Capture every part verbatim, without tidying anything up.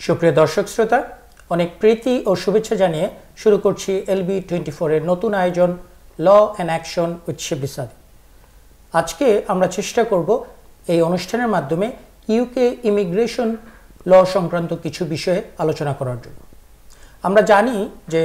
সুপ্রিয় দর্শক শ্রোতা, অনেক প্রীতি ও শুভেচ্ছা জানিয়ে শুরু করছি এলবি টোয়েন্টি ফোর এর নতুন আয়োজন law and action with Shibli Sadek. আজকে আমরা চেষ্টা করব এই অনুষ্ঠানের মাধ্যমে ইউকে ইমিগ্রেশন ল সংক্রান্ত কিছু বিষয়ে আলোচনা করার জন্য। আমরা জানি যে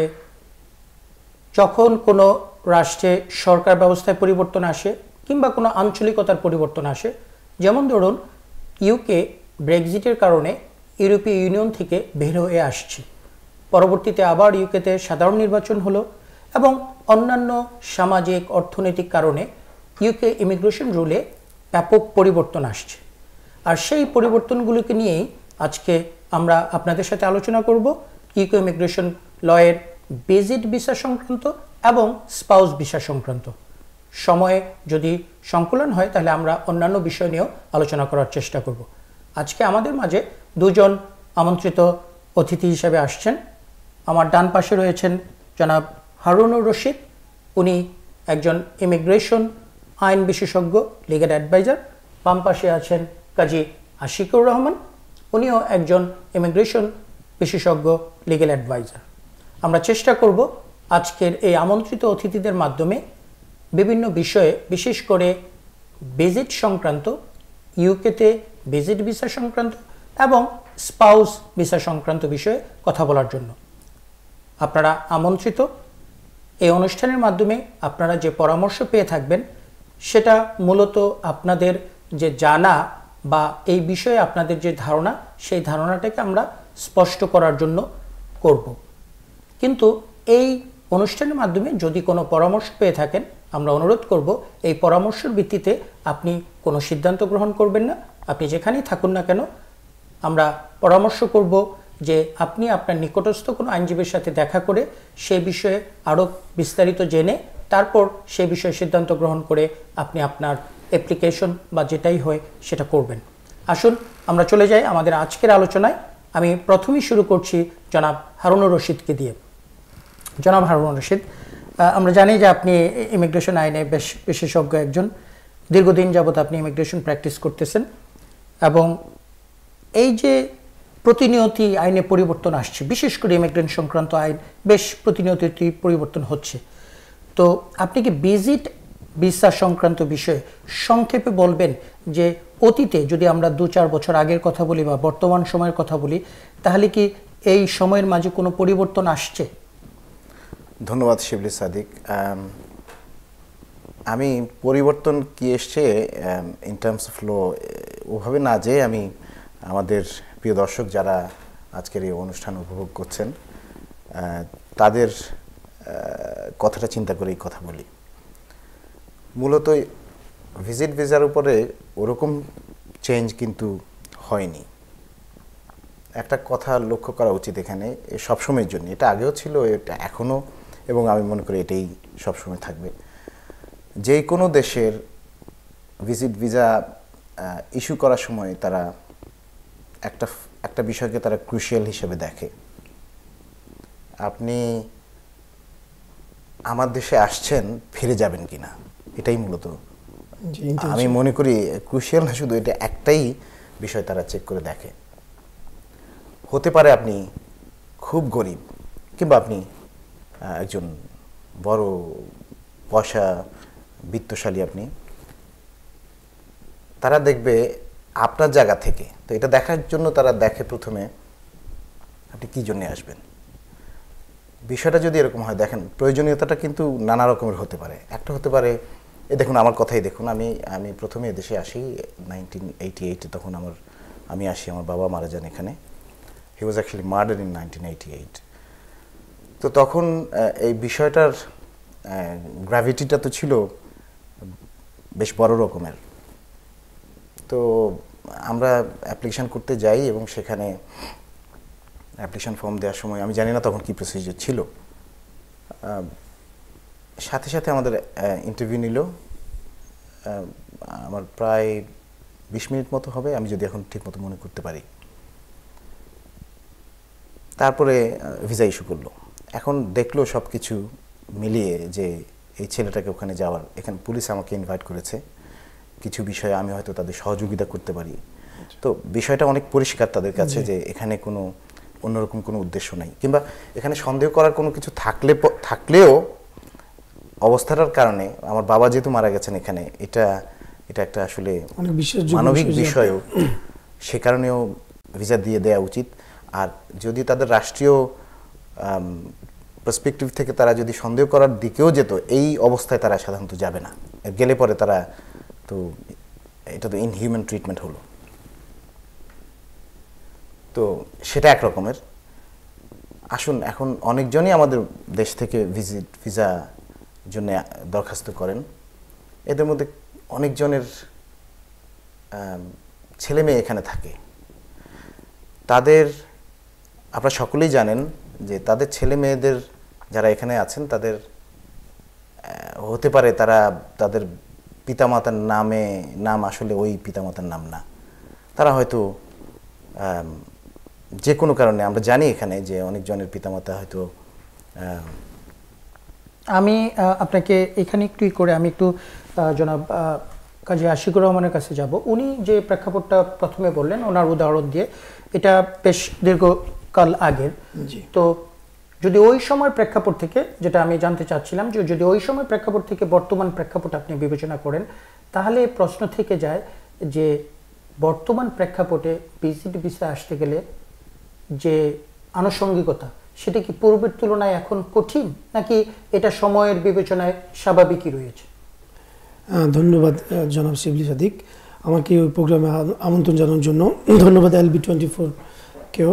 যখন কোনো রাষ্ট্রে সরকার ব্যবস্থায় পরিবর্তন আসে কিংবা কোনো আঞ্চলিকতার পরিবর্তন আসে, যেমন ধরুন ইউকে ব্রেক্সিটের কারণে ইউরোপীয় ইউনিয়ন থেকে বের হয়ে আসছে, পরবর্তীতে আবার ইউকেতে সাধারণ নির্বাচন হলো এবং অন্যান্য সামাজিক অর্থনৈতিক কারণে ইউকে ইমিগ্রেশন রুলে ব্যাপক পরিবর্তন আসছে। আর সেই পরিবর্তনগুলোকে নিয়েই আজকে আমরা আপনাদের সাথে আলোচনা করব ইউকে ইমিগ্রেশন লয়ের বেজিট ভিসা সংক্রান্ত এবং স্পাউস ভিসা সংক্রান্ত। সময়ে যদি সংকলন হয় তাহলে আমরা অন্যান্য বিষয় নিয়েও আলোচনা করার চেষ্টা করব। আজকে আমাদের মাঝে দুজন আমন্ত্রিত অতিথি হিসেবে আসছেন। আমার ডান পাশে রয়েছেন জনাব হারুন-উর রশিদ, উনি একজন ইমিগ্রেশন আইন বিশেষজ্ঞ, লিগ্যাল অ্যাডভাইজার। বাম পাশে আছেন কাজী আশিকুর রহমান, উনিও একজন ইমিগ্রেশন বিশেষজ্ঞ, লিগ্যাল অ্যাডভাইজার। আমরা চেষ্টা করব আজকের এই আমন্ত্রিত অতিথিদের মাধ্যমে বিভিন্ন বিষয়ে, বিশেষ করে বেজিট সংক্রান্ত, ইউকেতে বেজিট ভিসা সংক্রান্ত এবং স্পাউস ভিসা সংক্রান্ত বিষয়ে কথা বলার জন্য। আপনারা আমন্ত্রিত। এই অনুষ্ঠানের মাধ্যমে আপনারা যে পরামর্শ পেয়ে থাকবেন সেটা মূলত আপনাদের যে জানা বা এই বিষয়ে আপনাদের যে ধারণা, সেই ধারণাটাকে আমরা স্পষ্ট করার জন্য করব। কিন্তু এই অনুষ্ঠানের মাধ্যমে যদি কোনো পরামর্শ পেয়ে থাকেন, আমরা অনুরোধ করব এই পরামর্শের ভিত্তিতে আপনি কোনো সিদ্ধান্ত গ্রহণ করবেন না। আপনি যেখানেই থাকুন না কেন, আমরা পরামর্শ করব যে আপনি আপনার নিকটস্থ কোনো আইনজীবীর সাথে দেখা করে সে বিষয়ে আরও বিস্তারিত জেনে তারপর সে বিষয়ে সিদ্ধান্ত গ্রহণ করে আপনি আপনার অ্যাপ্লিকেশন বা যেটাই হয় সেটা করবেন। আসুন আমরা চলে যাই আমাদের আজকের আলোচনায়। আমি প্রথমেই শুরু করছি জনাব হারুন-উর রশিদকে দিয়ে। জনাব হারুন-উর রশিদ, আমরা জানি যে আপনি ইমিগ্রেশন আইনে বেশ বিশেষজ্ঞ একজন, দীর্ঘদিন যাবৎ আপনি ইমিগ্রেশন প্র্যাকটিস করতেছেন এবং এই যে প্রতিনিয়তই আইনে পরিবর্তন আসছে, বিশেষ করে ইমিগ্রেশন সংক্রান্ত আইন বেশ প্রতিনিয়তই পরিবর্তন হচ্ছে, তো আপনি কি বেজিট ভিসা সংক্রান্ত বিষয়ে সংক্ষেপে বলবেন যে অতীতে যদি আমরা দু চার বছর আগের কথা বলি বা বর্তমান সময়ের কথা বলি, তাহলে কি এই সময়ের মাঝে কোনো পরিবর্তন আসছে? ধন্যবাদ শিবলি সাদিক। আমি পরিবর্তন কি এসছে ইন টার্মস অফ ল ওভাবে না, যে আমি আমাদের প্রিয় দর্শক যারা আজকের এই অনুষ্ঠান উপভোগ করছেন তাদের কথাটা চিন্তা করেই কথা বলি। মূলত ভিজিট ভিসার উপরে ওরকম চেঞ্জ কিন্তু হয়নি। একটা কথা লক্ষ্য করা উচিত এখানে, সবসময়ের জন্য, এটা আগেও ছিল, এটা এখনও, এবং আমি মনে করি এটাই সবসময় থাকবে। যে কোনো দেশের ভিজিট ভিসা ইস্যু করার সময় তারা একটা একটা বিষয়কে তারা ক্রুশিয়াল হিসেবে দেখে। আপনি আমার দেশে আসছেন, ফিরে যাবেন কিনা, এটাই মূলত আমি মনে করি ক্রুশিয়াল না, শুধু এটা একটাই বিষয় তারা চেক করে দেখে। হতে পারে আপনি খুব গরিব কিংবা আপনি একজন বড় পয়সা বিত্তশালী, আপনি তারা দেখবে আপনার জায়গা থেকে। তো এটা দেখার জন্য তারা দেখে প্রথমে আপনি কী জন্যে আসবেন। বিষয়টা যদি এরকম হয়, দেখেন প্রয়োজনীয়তাটা কিন্তু নানা রকমের হতে পারে। একটা হতে পারে, এ দেখুন আমার কথাই দেখুন, আমি আমি প্রথমে এদেশে আসি নাইনটিন এইটি এইটে, তখন আমার আমি আসি, আমার বাবা মারা যান এখানে। He was actually murder in nineteen eighty eight. তো তখন এই বিষয়টার গ্র্যাভিটিটা তো ছিল বেশ বড় রকমের। তো আমরা অ্যাপ্লিকেশান করতে যাই এবং সেখানে অ্যাপ্লিকেশান ফর্ম দেওয়ার সময় আমি জানি না তখন কী প্রসিজার ছিল, সাথে সাথে আমাদের ইন্টারভিউ নিল। আমার প্রায় বিশ মিনিট মতো হবে, আমি যদি এখন ঠিক মতো মনে করতে পারি। তারপরে ভিসা ইস্যু করলো। এখন দেখলো সব কিছু মিলিয়ে যে এই ছেলেটাকে ওখানে যাওয়ার, এখানে পুলিশ আমাকে ইনভাইট করেছে, কিছু বিষয়ে আমি হয়তো তাদের সহযোগিতা করতে পারি। তো বিষয়টা অনেক পরিষ্কার তাদের কাছে যে এখানে কোনো অন্যরকম কোনো উদ্দেশ্য নাই, কিংবা এখানে সন্দেহ করার কোনো কিছু থাকলে থাকলেও অবস্থাটার কারণে আমার বাবা যেহেতু মারা গেছেন এখানে, এটা এটা একটা আসলে মানবিক বিষয়ও, সে কারণেও ভিসা দিয়ে দেওয়া উচিত। আর যদি তাদের রাষ্ট্রীয় পার্সপেক্টিভ থেকে তারা যদি সন্দেহ করার দিকেও যেত, এই অবস্থায় তারা সাধারণত যাবে না, গেলে পরে তারা তো এটা তো ইনহিউম্যান ট্রিটমেন্ট হলো, তো সেটা এক রকমের। আসুন, এখন অনেকজনই আমাদের দেশ থেকে ভিজিট ভিসা জন্য দরখাস্ত করেন, এদের মধ্যে অনেকজনের ছেলে মেয়ে এখানে থাকে। তাদের আপনারা সকলেই জানেন যে তাদের ছেলে মেয়েদের যারা এখানে আছেন, তাদের হতে পারে তারা তাদের পিতামাতার নামে নাম আসলে ওই পিতামাতার নাম না, তারা হয়তো যে কোনো কারণে, আমরা জানি এখানে যে অনেকজনের পিতামাতা হয়তো। আমি আপনাকে এখানে একটু করে আমি একটু জনাব কাজী আশিকুর রহমানের কাছে যাব। উনি যে প্রেক্ষাপটটা প্রথমে বললেন ওনার উদাহরণ দিয়ে, এটা বেশ দীর্ঘকাল আগের। তো যদি ওই সময় প্রেক্ষাপট থেকে, যেটা আমি জানতে চাচ্ছিলাম, যে যদি ওই সময় প্রেক্ষাপট থেকে বর্তমান প্রেক্ষাপট আপনি বিবেচনা করেন, তাহলে প্রশ্ন থেকে যায় যে বর্তমান প্রেক্ষাপটে ভিজিট ভিসা আসতে গেলে যে আনুষঙ্গিকতা, সেটা কি পূর্বের তুলনায় এখন কঠিন, নাকি এটা সময়ের বিবেচনায় স্বাভাবিকই রয়েছে? ধন্যবাদ জনাব শিবলি সাদিক, আমাকে ওই প্রোগ্রামে আমন্ত্রণ জানানোর জন্য। ধন্যবাদ এল বি টোয়েন্টি ফোর কেও।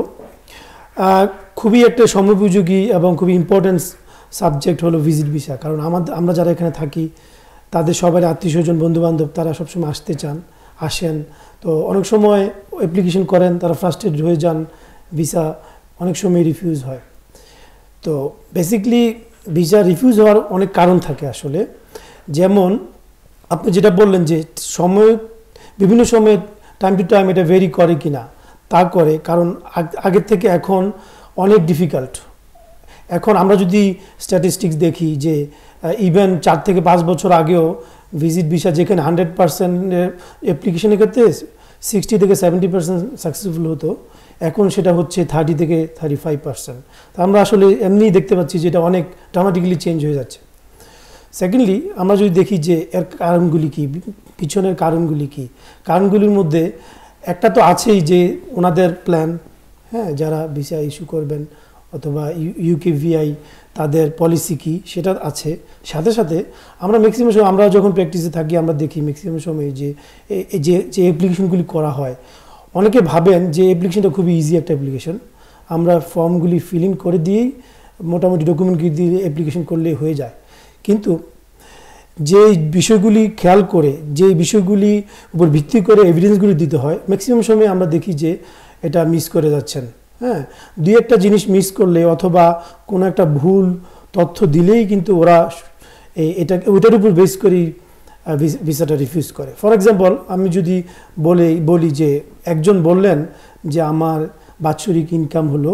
খুবই একটা সময়োপযোগী এবং খুবই ইম্পর্টেন্ট সাবজেক্ট হলো ভিজিট ভিসা, কারণ আমাদের আমরা যারা এখানে থাকি তাদের সবাই আত্মীয় স্বজন বন্ধুবান্ধব তারা সবসময় আসতে চান, আসেন। তো অনেক সময় অ্যাপ্লিকেশন করেন, তারা ফ্রাস্ট্রেটেড হয়ে যান, ভিসা অনেক সময় রিফিউজ হয়। তো বেসিকলি ভিসা রিফিউজ হওয়ার অনেক কারণ থাকে আসলে, যেমন আপনি যেটা বললেন যে সময় বিভিন্ন সময়ে টাইম টু টাইম এটা ভেরি করে কি না, তা করে, কারণ আগের থেকে এখন অনেক ডিফিকাল্ট। এখন আমরা যদি স্ট্যাটিস্টিক্স দেখি যে ইভেন চার থেকে পাঁচ বছর আগেও ভিজিট ভিসা যেখানে হান্ড্রেড পার্সেন্টের অ্যাপ্লিকেশনের ক্ষেত্রে সিক্সটি থেকে সেভেন্টি পার্সেন্ট সাকসেসফুল হতো, এখন সেটা হচ্ছে থার্টি থেকে থার্টি ফাইভ পার্সেন্ট। তো আমরা আসলে এমনিই দেখতে পাচ্ছি যে এটা অনেক ড্রামাটিক্যালি চেঞ্জ হয়ে যাচ্ছে। সেকেন্ডলি, আমরা যদি দেখি যে এর কারণগুলি কী, পিছনের কারণগুলি কী, কারণগুলির মধ্যে একটা তো আছেই যে ওনাদের প্ল্যান, হ্যাঁ, যারা ভিসা ইস্যু করবেন অথবা ইউকে ভিআই তাদের পলিসি কী সেটা আছে। সাথে সাথে আমরা ম্যাক্সিমাম সময় আমরা যখন প্র্যাকটিসে থাকি আমরা দেখি ম্যাক্সিমাম সময় যে যে যে অ্যাপ্লিকেশনগুলি করা হয়, অনেকে ভাবেন যে অ্যাপ্লিকেশনটা খুবই ইজি একটা অ্যাপ্লিকেশন, আমরা ফর্মগুলি ফিল ইন করে দিয়েই মোটামুটি ডকুমেন্টগুলি দিয়ে অ্যাপ্লিকেশন করলেই হয়ে যায়। কিন্তু যে বিষয়গুলি খেয়াল করে, যে বিষয়গুলি উপর ভিত্তি করে এভিডেন্সগুলি দিতে হয়, ম্যাক্সিমাম সময় আমরা দেখি যে এটা মিস করে যাচ্ছেন। হ্যাঁ, দুই একটা জিনিস মিস করলে অথবা কোনো একটা ভুল তথ্য দিলেই কিন্তু ওরা এটা ওটার উপর বেস করেই ভিসাটা রিফিউজ করে। ফর এক্সাম্পল, আমি যদি বলে বলি যে একজন বললেন যে আমার বাৎসরিক ইনকাম হলো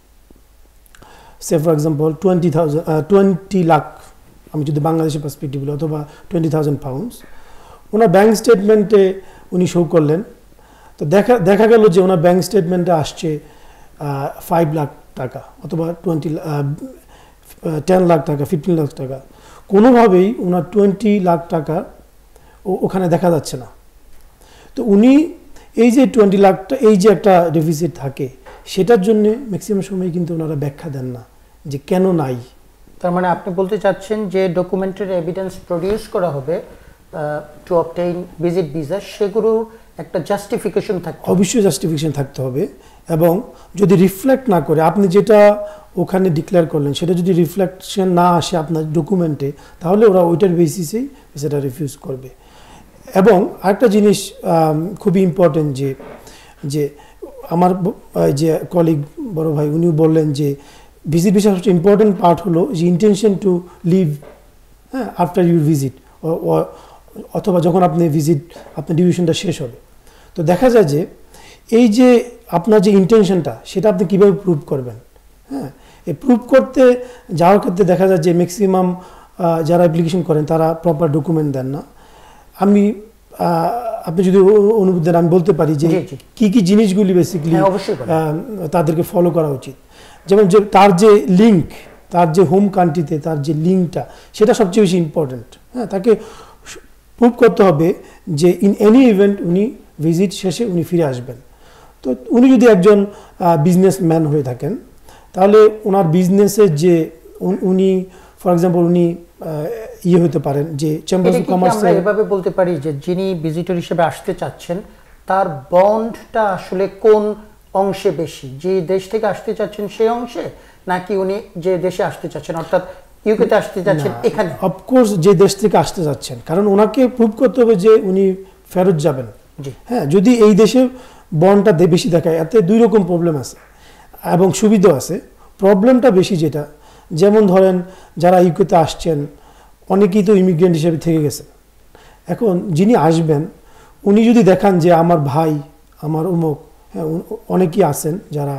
সে for example twenty thousand twenty lakh, আমি যদি বাংলাদেশের পার্সপেক্টিভ বলি, অথবা টোয়েন্টি থাউজেন্ড পাউন্ডস ওনার ব্যাঙ্ক স্টেটমেন্টে উনি শো করলেন। তো দেখা দেখা গেল যে ওনার ব্যাঙ্ক স্টেটমেন্টে আসছে ফাইভ লাখ টাকা অথবা টোয়েন্টি টেন লাখ টাকা, ফিফটিন লাখ টাকা, কোনোভাবেই ওনার টোয়েন্টি লাখ টাকা ওখানে দেখা যাচ্ছে না। তো উনি এই যে টোয়েন্টি লাখটা এই যে একটা ডেফিসিট থাকে, সেটার জন্য ম্যাক্সিমাম সময় কিন্তু ওনারা ব্যাখ্যা দেন না যে কেন নাই। তার মানে আপনি বলতে চাচ্ছেন যে ডকুমেন্টারি এভিডেন্স প্রডিউস করা হবে টু অবটেইন ভিজিট ভিসা, সেগুলোর একটা জাস্টিফিকেশন থাকতে হবে, অবশ্যই জাস্টিফিকেশন থাকতে হবে। এবং যদি রিফ্লেক্ট না করে, আপনি যেটা ওখানে ডিক্লেয়ার করলেন সেটা যদি রিফ্লেকশন না আসে আপনার ডকুমেন্টে, তাহলে ওরা ওইটার বেসিসেই সেটা রিফিউজ করবে। এবং আরেকটা জিনিস খুবই ইম্পর্টেন্ট, যে যে আমার যে কলিগ বড় ভাই উনিও বললেন যে ভিজিট ভিসার সবচেয়ে ইম্পর্টেন্ট পার্ট হলো যে ইন্টেনশন টু লিভ, হ্যাঁ, আফটার ইউর ভিজিট, অথবা যখন আপনি ভিজিট আপনার ডিউরেশনটা শেষ হবে। তো দেখা যায় যে এই যে আপনার যে ইন্টেনশনটা সেটা আপনি কীভাবে প্রুভ করবেন, হ্যাঁ, এই প্রুভ করতে যাওয়ার ক্ষেত্রে দেখা যায় যে ম্যাক্সিমাম যারা অ্যাপ্লিকেশন করেন তারা প্রপার ডকুমেন্ট দেন না। আমি আপনি যদি অনুমতি দেন আমি বলতে পারি যে কি কি জিনিসগুলি বেসিক্যালি তাদেরকে ফলো করা উচিত। যেমন যে তার যে লিঙ্ক, তার যে হোম কান্ট্রিতে তার যে লিঙ্কটা, সেটা সবচেয়ে বেশি ইম্পর্টেন্ট। হ্যাঁ, তাকে প্রুভ করতে হবে যে ইন এনি ইভেন্ট উনি ভিজিট শেষে উনি ফিরে আসবেন। তো উনি যদি একজন বিজনেসম্যান হয়ে থাকেন, তাহলে ওনার বিজনেসের যে উনি ফর এক্সাম্পল উনি ইয়ে হতে পারেন যে চেম্বার অফ কমার্স, আমরা এভাবে বলতে পারি যে যিনি ভিজিটর হিসেবে আসতে চাচ্ছেন তার বন্ডটা আসলে কোন অংশে বেশি, যে দেশ থেকে আসতে চাচ্ছেন সেই অংশে, নাকি উনি যে দেশে আসতে চাচ্ছেন অর্থাৎ ইউকেতে আসতে চাচ্ছেন এখানে? অফকোর্স যে দেশ থেকে আসতে যাচ্ছেন, কারণ ওনাকে প্রুভ করতে হবে যে উনি ফেরত যাবেন। হ্যাঁ, যদি এই দেশে বন্ডটা বেশি দেখায়, এতে দুই রকম প্রবলেম আছে এবং সুবিধা আছে। প্রবলেমটা বেশি যেটা, যেমন ধরেন যারা ইউকেতে আসছেন অনেকেই তো ইমিগ্রেন্ট হিসেবে থেকে গেছেন। এখন যিনি আসবেন উনি যদি দেখান যে আমার ভাই, আমার অমুক, হ্যাঁ অনেকেই আছেন যারা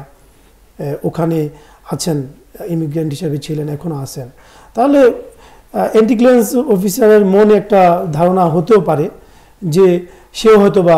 ওখানে আছেন ইমিগ্রেন্ট হিসেবে ছিলেন, এখনও আছেন, তাহলে এন্টি ক্লিয়ারেন্স অফিসারের মনে একটা ধারণা হতেও পারে যে সেও হয়তো বা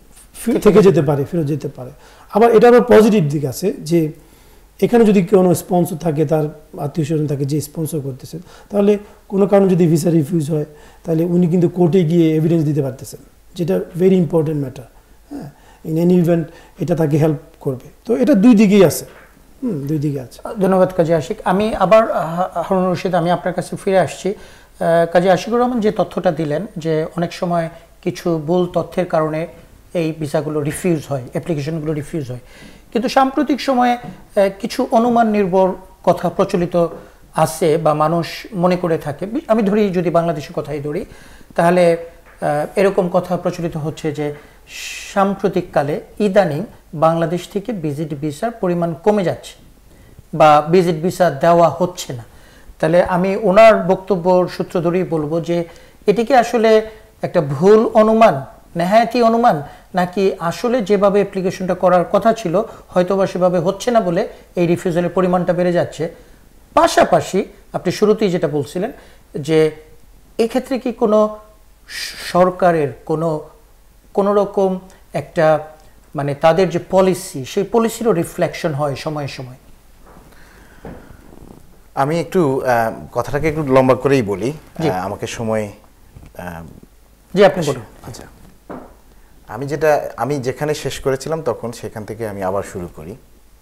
থেকে যেতে পারে, ফেরত যেতে পারে। আবার এটা আবার পজিটিভ দিক আছে যে এখানে যদি কোনো স্পন্সর থাকে, তার আত্মীয় স্বজন থাকে যে স্পন্সর করতেছেন, তাহলে কোনো কারণে যদি ভিসা রিফিউজ হয় তাহলে উনি কিন্তু কোর্টে গিয়ে এভিডেন্স দিতে পারতেছেন, যেটা ভেরি ইম্পর্টেন্ট ম্যাটার। হ্যাঁ, ইন এনি ইভেন্ট এটা তাকে হেল্প করবে। তো এটা দুই দিকেই আছে, হুম দুই দিকে আছে। ধন্যবাদ কাজী আশিক। আমি আবার হারুন রশিদ, আমি আপনার কাছে ফিরে আসছি। কাজী আশিকুর রহমান যে তথ্যটা দিলেন যে অনেক সময় কিছু ভুল তথ্যের কারণে এই ভিসাগুলো রিফিউজ হয়, অ্যাপ্লিকেশনগুলো রিফিউজ হয়, কিন্তু সাম্প্রতিক সময়ে কিছু অনুমান নির্ভর কথা প্রচলিত আছে বা মানুষ মনে করে থাকে। আমি ধরি, যদি বাংলাদেশের কথাই ধরি, তাহলে এরকম কথা প্রচলিত হচ্ছে যে সাম্প্রতিককালে ইদানিং বাংলাদেশ থেকে ভিজিট ভিসার পরিমাণ কমে যাচ্ছে বা ভিজিট ভিসা দেওয়া হচ্ছে না। তাহলে আমি ওনার বক্তব্যর সূত্র ধরেই বলবো যে এটি কি আসলে একটা ভুল অনুমান, নেহায়াতি অনুমান, নাকি আসলে যেভাবে অ্যাপ্লিকেশনটা করার কথা ছিল হয়তোবা সেভাবে হচ্ছে না বলে এই রিফিউজালের পরিমাণটা বেড়ে যাচ্ছে? পাশাপাশি আপনি শুরুতেই যেটা বলছিলেন যে এক্ষেত্রে কি কোনো সরকারের কোনো কোনো রকম একটা মানে তাদের যে পলিসি, সেই পলিসিরও রিফ্লেকশন হয় সময়ে সময়ে? আমি একটু কথাটাকে একটু লম্বা করেই বলি, আমাকে সময়। জি আপনি বলুন। আচ্ছা, আমি যেটা আমি যেখানে শেষ করেছিলাম তখন সেখান থেকে আমি আবার শুরু করি।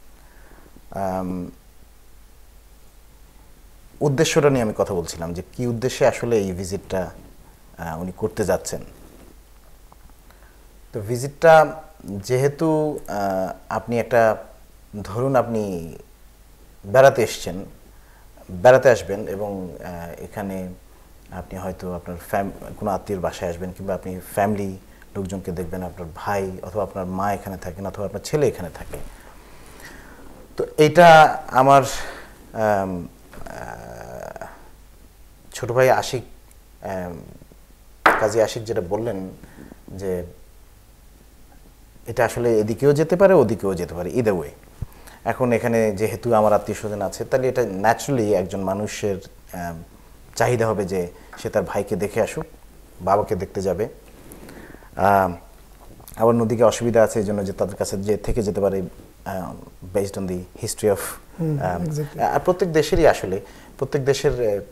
উদ্দেশ্যটা নিয়ে আমি কথা বলছিলাম যে কি উদ্দেশ্যে আসলে এই ভিজিটটা উনি করতে যাচ্ছেন। তো ভিজিটটা যেহেতু আপনি একটা ধরুন আপনি বেড়াতে এসছেন, বেড়াতে আসবেন এবং এখানে আপনি হয়তো আপনার ফ্যাম কোনো আত্মীয়র বাসায় আসবেন, কিংবা আপনি ফ্যামিলি লোকজনকে দেখবেন, আপনার ভাই অথবা আপনার মা এখানে থাকেন অথবা আপনার ছেলে এখানে থাকে। তো এইটা আমার ছোট ভাই আশিক, কাজী আশিক যেটা বললেন যে এটা আসলে এদিকেও যেতে পারে ওদিকেও যেতে পারে, ইদার ওয়ে। এখন এখানে যেহেতু আমার আত্মীয় স্বজন আছে, তাহলে এটা ন্যাচারালি একজন মানুষের চাহিদা হবে যে সে তার ভাইকে দেখে আসুক, বাবাকে দেখতে যাবে। আবার নদীকে অসুবিধা আছে এই জন্য যে তাদের কাছে যে থেকে যেতে পারে, based on the history of. আর প্রত্যেক দেশেরই আসলে প্রত্যেক দেশের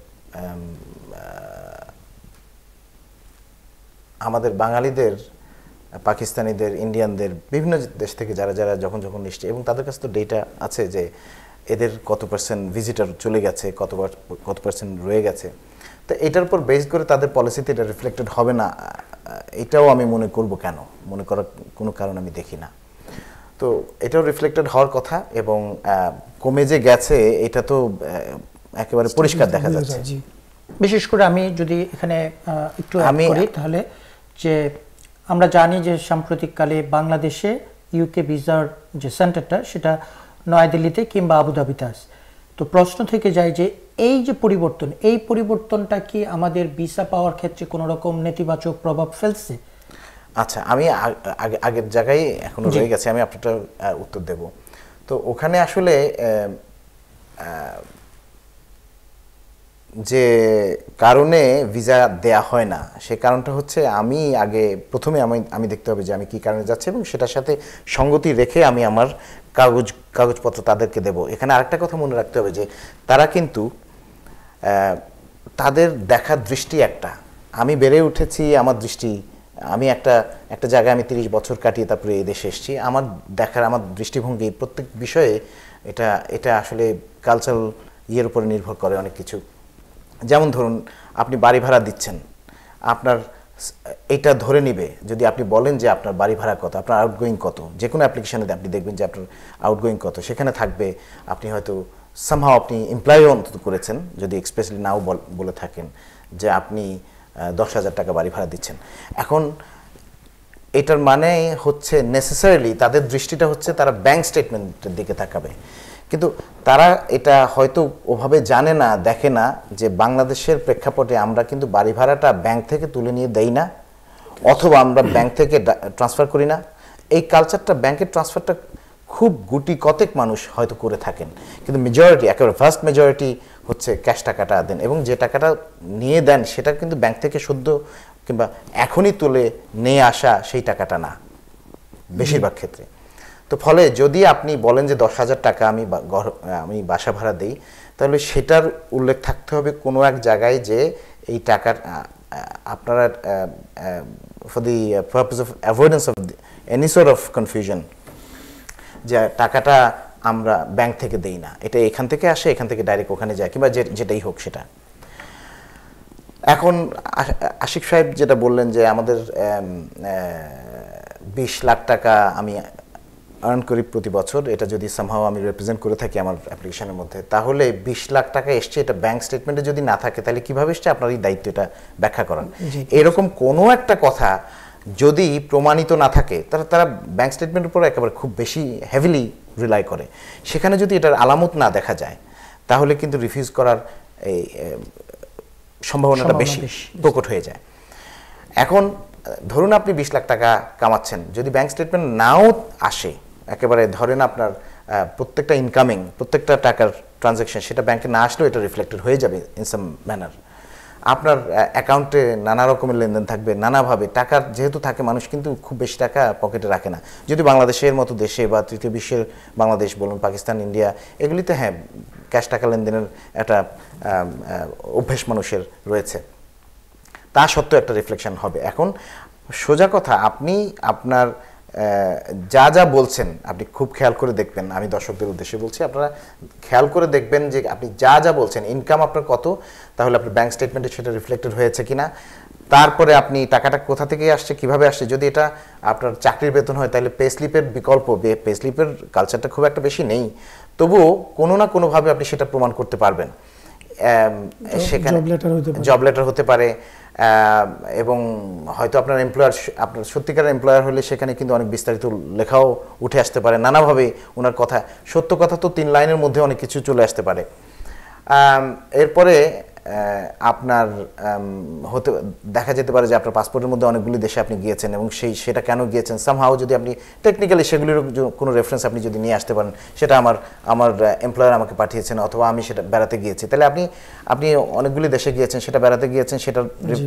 আমাদের বাঙালিদের, পাকিস্তানিদের, ইন্ডিয়ানদের, বিভিন্ন দেশ থেকে যারা যারা যখন যখন এসছে, এবং তাদের কাছে তো ডেটা আছে যে এদের কত পার্সেন্ট ভিজিটার চলে গেছে, কত কত পার্সেন্ট রয়ে গেছে। তো এটার উপর বেস করে তাদের পলিসিতে এটা রিফ্লেক্টেড হবে না, এটাও আমি মনে করব কেন, মনে করার কোনো কারণ আমি দেখি না। তো এটাও রিফ্লেক্টেড হওয়ার কথা, এবং কমে যে গেছে এটা তো একেবারে পরিষ্কার দেখা যাচ্ছে। বিশেষ করে আমি যদি এখানে একটু আমি করি, তাহলে যে আমরা জানি যে সাম্প্রতিককালে বাংলাদেশে ইউকে ভিসার যে সেন্টারটা সেটা নয়াদিল্লিতে কিংবা আবুধাবিতে আছে। তো প্রশ্ন থেকে যায় যে এই যে পরিবর্তন, এই পরিবর্তনটা কি আমাদের ভিসা পাওয়ার ক্ষেত্রে কোনো রকম নেতিবাচক প্রভাব ফেলছে? আচ্ছা, আমি আগের জায়গায় এখনো রয়ে গেছে, আমি আপনারটা উত্তর দেব। তো ওখানে আসলে যে কারণে ভিসা দেয়া হয় না সে কারণটা হচ্ছে আমি আগে প্রথমে আমি আমি দেখতে হবে যে আমি কি কারণে যাচ্ছি এবং সেটার সাথে সঙ্গতি রেখে আমি আমার কাগজ কাগজপত্র তাদেরকে দেব। এখানে আরেকটা কথা মনে রাখতে হবে যে তারা কিন্তু তাদের দেখার দৃষ্টি একটা, আমি বেড়ে উঠেছি আমার দৃষ্টি, আমি একটা একটা জায়গায় আমি তিরিশ বছর কাটিয়ে তারপরে এই দেশে এসেছি, আমার দেখার আমার দৃষ্টিভঙ্গি প্রত্যেক বিষয়ে এটা এটা আসলে কালচারাল ইয়ের উপরে নির্ভর করে অনেক কিছু। যেমন ধরুন আপনি বাড়ি ভাড়া দিচ্ছেন, আপনার এটা ধরে নিবে যদি আপনি বলেন যে আপনার বাড়ি ভাড়া কত, আপনার আউটগোয়িং কত, যে কোনো অ্যাপ্লিকেশনে আপনি দেখবেন যে আপনার আউটগোয়িং কত, সেখানে থাকবে আপনি হয়তো সামহাও আপনি এমপ্লয়ও অন্তত করেছেন যদি এক্সপ্রেসলি নাও বলে থাকেন যে আপনি দশ হাজার টাকা বাড়ি ভাড়া দিচ্ছেন। এখন এটার মানে হচ্ছে নেসেসারিলি তাদের দৃষ্টিটা হচ্ছে তারা ব্যাংক স্টেটমেন্টের দিকে তাকাবে, কিন্তু তারা এটা হয়তো ওভাবে জানে না, দেখে না যে বাংলাদেশের প্রেক্ষাপটে আমরা কিন্তু বাড়ি ভাড়াটা ব্যাংক থেকে তুলে নিয়ে দেই না, অথবা আমরা ব্যাংক থেকে ট্রান্সফার করি না। এই কালচারটা ব্যাংকের ট্রান্সফারটা খুব গুটি কতেক মানুষ হয়তো করে থাকেন, কিন্তু মেজরিটি একেবারে ফার্স্ট মেজরিটি হচ্ছে ক্যাশ টাকাটা দেন, এবং যে টাকাটা নিয়ে দেন সেটা কিন্তু ব্যাংক থেকে সদ্য কিংবা এখনই তুলে নিয়ে আসা সেই টাকাটা না বেশিরভাগ ক্ষেত্রে। তো ফলে যদি আপনি বলেন যে দশ হাজার টাকা আমি আমি বাসা ভাড়া দিই, তাহলে সেটার উল্লেখ থাকতে হবে কোনো এক জায়গায় যে এই টাকার আপনারা for the purpose of avoidance of any sort of confusion, যে টাকাটা আমরা ব্যাংক থেকে দেই না, এটা এখান থেকে আসে, এখান থেকে ডাইরেক্ট ওখানে যায়, কিংবা যেটাই হোক সেটা। এখন আশিক সাহেব যেটা বললেন যে আমাদের বিশ লাখ টাকা আমি আর্ন করি প্রতি বছর, এটা যদি সামহাও আমি রিপ্রেজেন্ট করে থাকি আমার অ্যাপ্লিকেশনের মধ্যে, তাহলে বিশ লাখ টাকা এসছে, এটা ব্যাংক স্টেটমেন্টে যদি না থাকে তাহলে কিভাবে এসছে আপনার এই দায়িত্ব এটা ব্যাখ্যা করান। এরকম কোনো একটা কথা যদি প্রমাণিত না থাকে তারা তারা ব্যাংক স্টেটমেন্টের উপর একেবারে খুব বেশি হেভিলি রিলাই করে, সেখানে যদি এটার আলামত না দেখা যায় তাহলে কিন্তু রিফিউজ করার এই সম্ভাবনাটা বেশি প্রকট হয়ে যায়। এখন ধরুন আপনি বিশ লাখ টাকা কামাচ্ছেন, যদি ব্যাংক স্টেটমেন্ট নাও আসে, একেবারে ধরেন আপনার প্রত্যেকটা ইনকামিং প্রত্যেকটা টাকার ট্রানজ্যাকশন সেটা ব্যাংকে না আসলেও এটা রিফ্লেক্টেড হয়ে যাবে ইন সাম ম্যানার, আপনার অ্যাকাউন্টে নানা রকমের লেনদেন থাকবে নানাভাবে, টাকার যেহেতু থাকে মানুষ কিন্তু খুব বেশি টাকা পকেটে রাখে না। যদি বাংলাদেশের মতো দেশে বা তৃতীয় বিশ্বের বাংলাদেশ বলুন, পাকিস্তান, ইন্ডিয়া, এগুলিতে হ্যাঁ ক্যাশ টাকা লেনদেনের একটা অভ্যেস মানুষের রয়েছে, তা সত্ত্বেও একটা রিফ্লেকশন হবে। এখন সোজা কথা, আপনি আপনার যা যা বলছেন আপনি খুব খেয়াল করে দেখবেন, আমি দর্শকদের উদ্দেশ্যে বলছি, আপনারা খেয়াল করে দেখবেন যে আপনি যা যা বলছেন ইনকাম আপনার কত, তাহলে আপনার ব্যাংক স্টেটমেন্টে সেটা রিফ্লেক্টেড হয়েছে কিনা, তারপরে আপনি টাকাটা কোথা থেকে আসছে, কিভাবে আসছে। যদি এটা আপনার চাকরির বেতন হয় তাহলে পে স্লিপের বিকল্প, পে স্লিপের কালচারটা খুব একটা বেশি নেই, তবুও কোনো না কোনোভাবে আপনি সেটা প্রমাণ করতে পারবেন। সেখানে জব লেটার হতে পারে, এবং হয়তো আপনার এমপ্লয়ার আপনার সত্যিকারের এমপ্লয়ার হলে সেখানে কিন্তু অনেক বিস্তারিত লেখাও উঠে আসতে পারে, নানাভাবে ওনার কথা, সত্য কথা তো তিন লাইনের মধ্যে অনেক কিছু চলে আসতে পারে। এরপরে আপনার হতে দেখা যেতে পারে যে আপনার পাসপোর্টের মধ্যে অনেকগুলি দেশে আপনি গিয়েছেন, এবং সেই সেটা কেন গিয়েছেন সামহাও যদি আপনি টেকনিক্যালি সেগুলির কোনো রেফারেন্স আপনি যদি নিয়ে আসতে পারেন, সেটা আমার আমার এমপ্লয়ার আমাকে পাঠিয়েছেন অথবা আমি সেটা বেড়াতে গিয়েছি, তাহলে আপনি আপনি অনেকগুলি দেশে গিয়েছেন, সেটা বেড়াতে গিয়েছেন, সেটা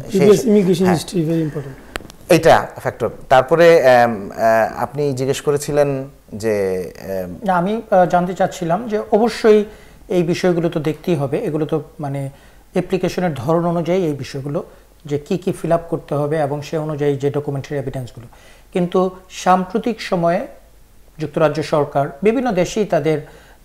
এইটা ফ্যাক্টর। তারপরে আপনি জিজ্ঞেস করেছিলেন যে আমি জানতে চাচ্ছিলাম যে অবশ্যই এই বিষয়গুলো তো দেখতেই হবে, এগুলো তো মানে অ্যাপ্লিকেশনের ধরন অনুযায়ী এই বিষয়গুলো যে কি কি ফিল আপ করতে হবে এবং সে অনুযায়ী যে ডকুমেন্টারি এভিডেন্সগুলো, কিন্তু সাম্প্রতিক সময়ে যুক্তরাজ্য সরকার বিভিন্ন দেশেই তাদের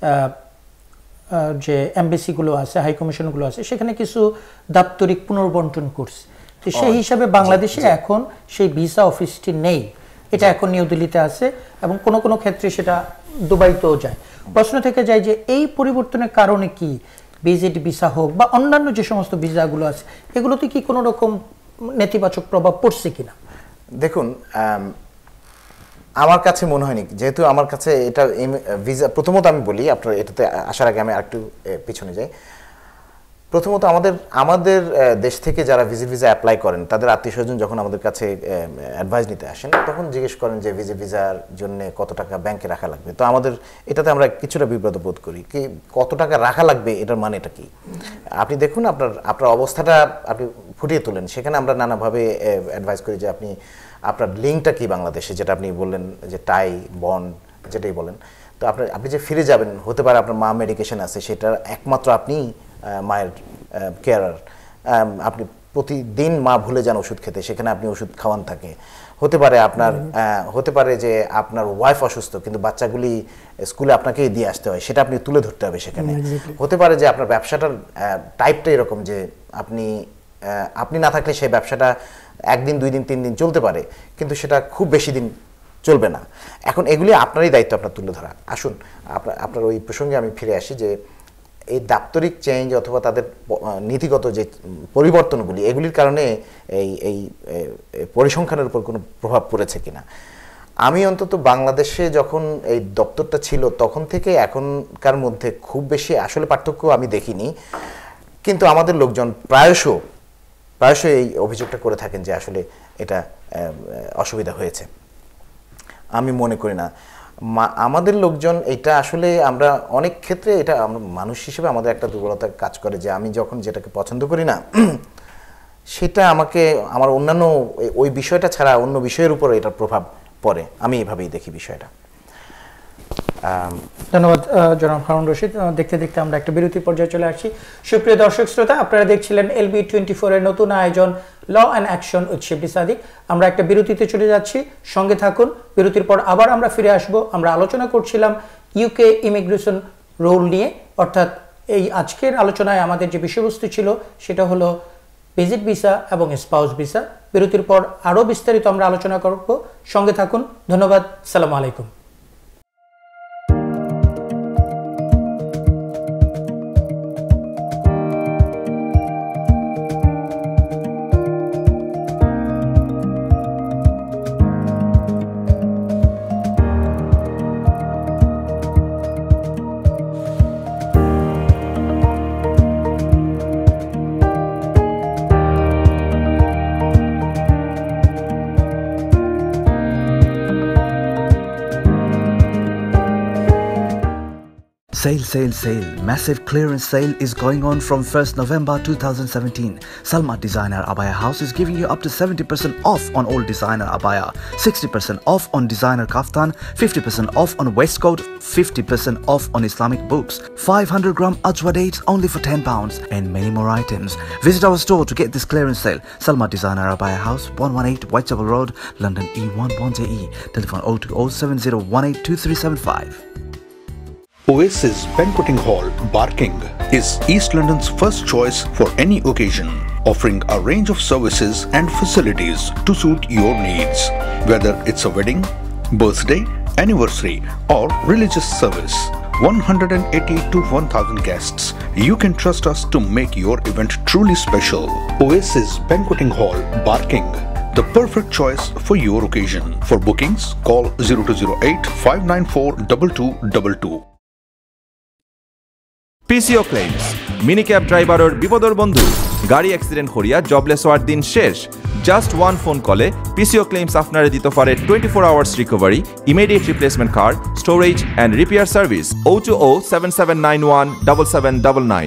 যে এমবেসিগুলো আছে, হাই কমিশনগুলো আছে, সেখানে কিছু দাপ্তরিক পুনর্বন্টন করছে। তো সেই হিসাবে বাংলাদেশে এখন সেই ভিসা অফিসটি নেই, এটা এখন নিউ দিল্লিতে আছে এবং কোনো কোনো ক্ষেত্রে সেটা দুবাইতেও যায়। প্রশ্ন থেকে যায় যে এই পরিবর্তনের কারণে কি ভিজিট ভিসা হোক বা অন্যান্য যে সমস্ত ভিসাগুলো আছে এগুলোতে কি কোনো রকম নেতিবাচক প্রভাব পড়ছে কিনা? দেখুন, আমার কাছে মনে হয়নি, যেহেতু আমার কাছে এটা ভিসা, প্রথমত আমি বলি আপনার এটাতে আসার আগে আমি আরেকটু পিছনে যাই। প্রথমত আমাদের আমাদের দেশ থেকে যারা ভিজিট ভিসা অ্যাপ্লাই করেন তাদের আত্মীয় স্বজন যখন আমাদের কাছে অ্যাডভাইস নিতে আসেন তখন জিজ্ঞেস করেন যে ভিজিট ভিসার জন্য কত টাকা ব্যাংকে রাখা লাগবে। তো আমাদের এটাতে আমরা কিছুটা বিব্রত বোধ করি কি কত টাকা রাখা লাগবে এটার মানেটা কি। আপনি দেখুন আপনার আপনার অবস্থাটা আপনি ফুটিয়ে তোলেন, সেখানে আমরা নানাভাবে অ্যাডভাইস করি যে আপনি আপনার লিঙ্কটা কি বাংলাদেশে, যেটা আপনি বললেন যে টাই বন্ড যেটাই বলেন। তো আপনার আপনি যে ফিরে যাবেন, হতে পারে আপনার মা মেডিকেশন আছে, সেটা একমাত্র আপনি মায়ের কেয়ারার, আপনি প্রতিদিন মা ভুলে যান ওষুধ খেতে, সেখানে আপনি ওষুধ খাওয়ান থাকে। হতে পারে আপনার হতে পারে যে আপনার ওয়াইফ অসুস্থ কিন্তু বাচ্চাগুলি স্কুলে আপনাকেই দিয়ে আসতে হয়, সেটা আপনি তুলে ধরতে হবে সেখানে। হতে পারে যে আপনার ব্যবসাটার টাইপটা এরকম যে আপনি আপনি না থাকলে সেই ব্যবসাটা একদিন দুই দিন তিন দিন চলতে পারে কিন্তু সেটা খুব বেশি দিন চলবে না। এখন এগুলি আপনারই দায়িত্ব আপনার তুলে ধরা। আসুন আপনার আপনার ওই প্রসঙ্গে আমি ফিরে আসি যে এই দাপ্তরিক চেঞ্জ অথবা তাদের নীতিগত যে পরিবর্তনগুলি এগুলির কারণে এই এই পরিসংখ্যানের উপর কোনো প্রভাব পড়েছে কিনা। আমি অন্তত বাংলাদেশে যখন এই দপ্তরটা ছিল তখন থেকে এখনকার মধ্যে খুব বেশি আসলে পার্থক্য আমি দেখিনি, কিন্তু আমাদের লোকজন প্রায়শ প্রায়শ এই অভিযোগটা করে থাকেন যে আসলে এটা অসুবিধা হয়েছে। আমি মনে করি না। আমাদের লোকজন এটা আসলে আমরা অনেক ক্ষেত্রে এটা আমরা মানুষ হিসেবে আমাদের একটা দুর্বলতা কাজ করে যে আমি যখন যেটাকে পছন্দ করি না সেটা আমাকে আমার অন্যান্য ওই বিষয়টা ছাড়া অন্য বিষয়ের উপর এটার প্রভাব পড়ে। আমি এভাবেই দেখি বিষয়টা। ধন্যবাদ জনাব হারুন রশিদ। দেখতে দেখতে আমরা একটা বিরতি পর্যায়ে চলে আসছি। সুপ্রিয় দর্শক শ্রোতা, আপনারা দেখছিলেন এলবি টোয়েন্টি ফোর এর নতুন আয়োজন law and action with Shibli Sadiq. আমরা একটা বিরতিতে চলে যাচ্ছি, সঙ্গে থাকুন। বিরতির পর আবার আমরা ফিরে আসব। আমরা আলোচনা করছিলাম ইউকে ইমিগ্রেশন রোল নিয়ে, অর্থাৎ এই আজকের আলোচনায় আমাদের যে বিষয়বস্তু ছিল সেটা হলো ভিজিট ভিসা এবং স্পাউস ভিসা। বিরতির পর আরও বিস্তারিত আমরা আলোচনা করব, সঙ্গে থাকুন। ধন্যবাদ। আসসালামু আলাইকুম। Sale, sale, sale. Massive clearance sale is going on from first November two thousand seventeen. Salma Designer Abaya House is giving you up to seventy percent off on all designer abaya, sixty percent off on designer kaftan, fifty percent off on waistcoat, fifty percent off on Islamic books, five hundred gram ajwa dates only for ten pounds, and many more items. Visit our store to get this clearance sale. Salma Designer Abaya House, one one eight Whitechapel Road, London E one one J E. Telephone oh two oh seven oh one eight two three seven five. Oasis Banqueting Hall, Barking, is East London's first choice for any occasion, offering a range of services and facilities to suit your needs. Whether it's a wedding, birthday, anniversary, or religious service, one hundred eighty to one thousand guests, you can trust us to make your event truly special. Oasis Banqueting Hall, Barking, the perfect choice for your occasion. For bookings, call zero two zero eight five nine four two two two two. PCO claims minicab ড্রাইভারের বিপদর বন্ধু। গাড়ি accident করিয়া jobless হওয়ার দিন শেষ। Just one phone কলে PCO claims আপনারে দিতে পারে twenty four hours recovery, immediate replacement car, storage and repair service. O two O seven seven nine one double seven double nine.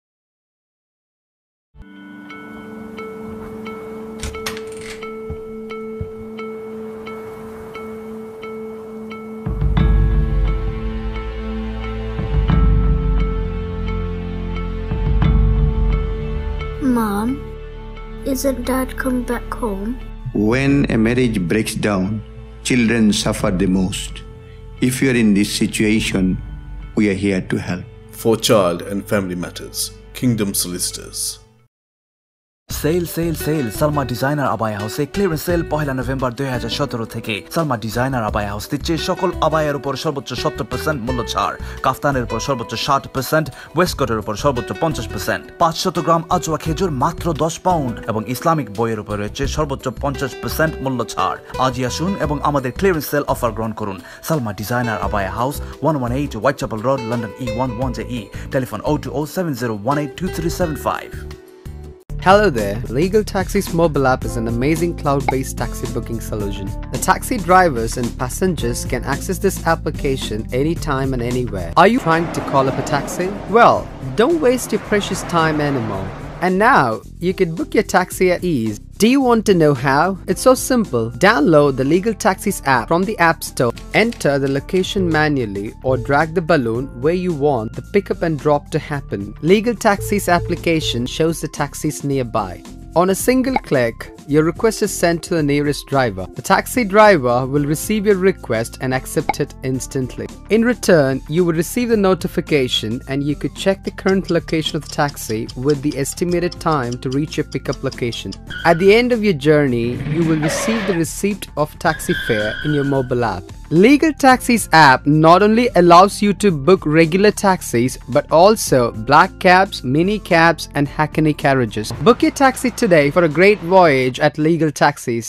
Mom, isn't Dad come back home? When a marriage breaks down, children suffer the most. If you are in this situation, we are here to help. For Child and Family Matters, Kingdom Solicitors. Sale sale sale Salma designer abaya হাউসে clearance sale পহেলা নভেম্বর দুই হাজার সতেরো থেকে। Salma designer abaya house দিচ্ছে সকল আবায়ার উপর সর্বোচ্চ সত্তর পার্সেন্ট মূল্য ছাড়, কাফতানের উপর সর্বোচ্চ ষাট পার্সেন্ট, ওয়েস্টকটের উপর সর্বোচ্চ পঞ্চাশ পার্সেন্ট, পাঁচশত গ্রাম আজওয়া খেজুর মাত্র দশ পাউন্ড এবং ইসলামিক বইয়ের উপর রয়েছে সর্বোচ্চ পঞ্চাশ পার্সেন্ট মূল্য ছাড়। আজই আসুন এবং আমাদের ক্লিয়ারেন্স সেল অফার গ্রহণ করুন। Salma designer abaya house, one one eight Whitechapel Road, London E one one J E. Telephone oh two oh seven oh one eight two three seven five. Hello there. Legal Taxi's mobile app is an amazing cloud-based taxi booking solution. The taxi drivers and passengers can access this application anytime and anywhere. Are you trying to call up a taxi? Well, don't waste your precious time anymore. And now, you can book your taxi at ease. Do you want to know how? It's so simple. Download the Legal Taxis app from the App Store. Enter the location manually or drag the balloon where you want the pickup and drop to happen. Legal Taxis application shows the taxis nearby. On a single click, your request is sent to the nearest driver. The taxi driver will receive your request and accept it instantly. In return, you will receive the notification and you could check the current location of the taxi with the estimated time to reach your pickup location. At the end of your journey, you will receive the receipt of taxi fare in your mobile app. Legal Taxis app not only allows you to book regular taxis but also black cabs, mini cabs and hackney carriages. Book your taxi today for a great voyage at Legal Taxis.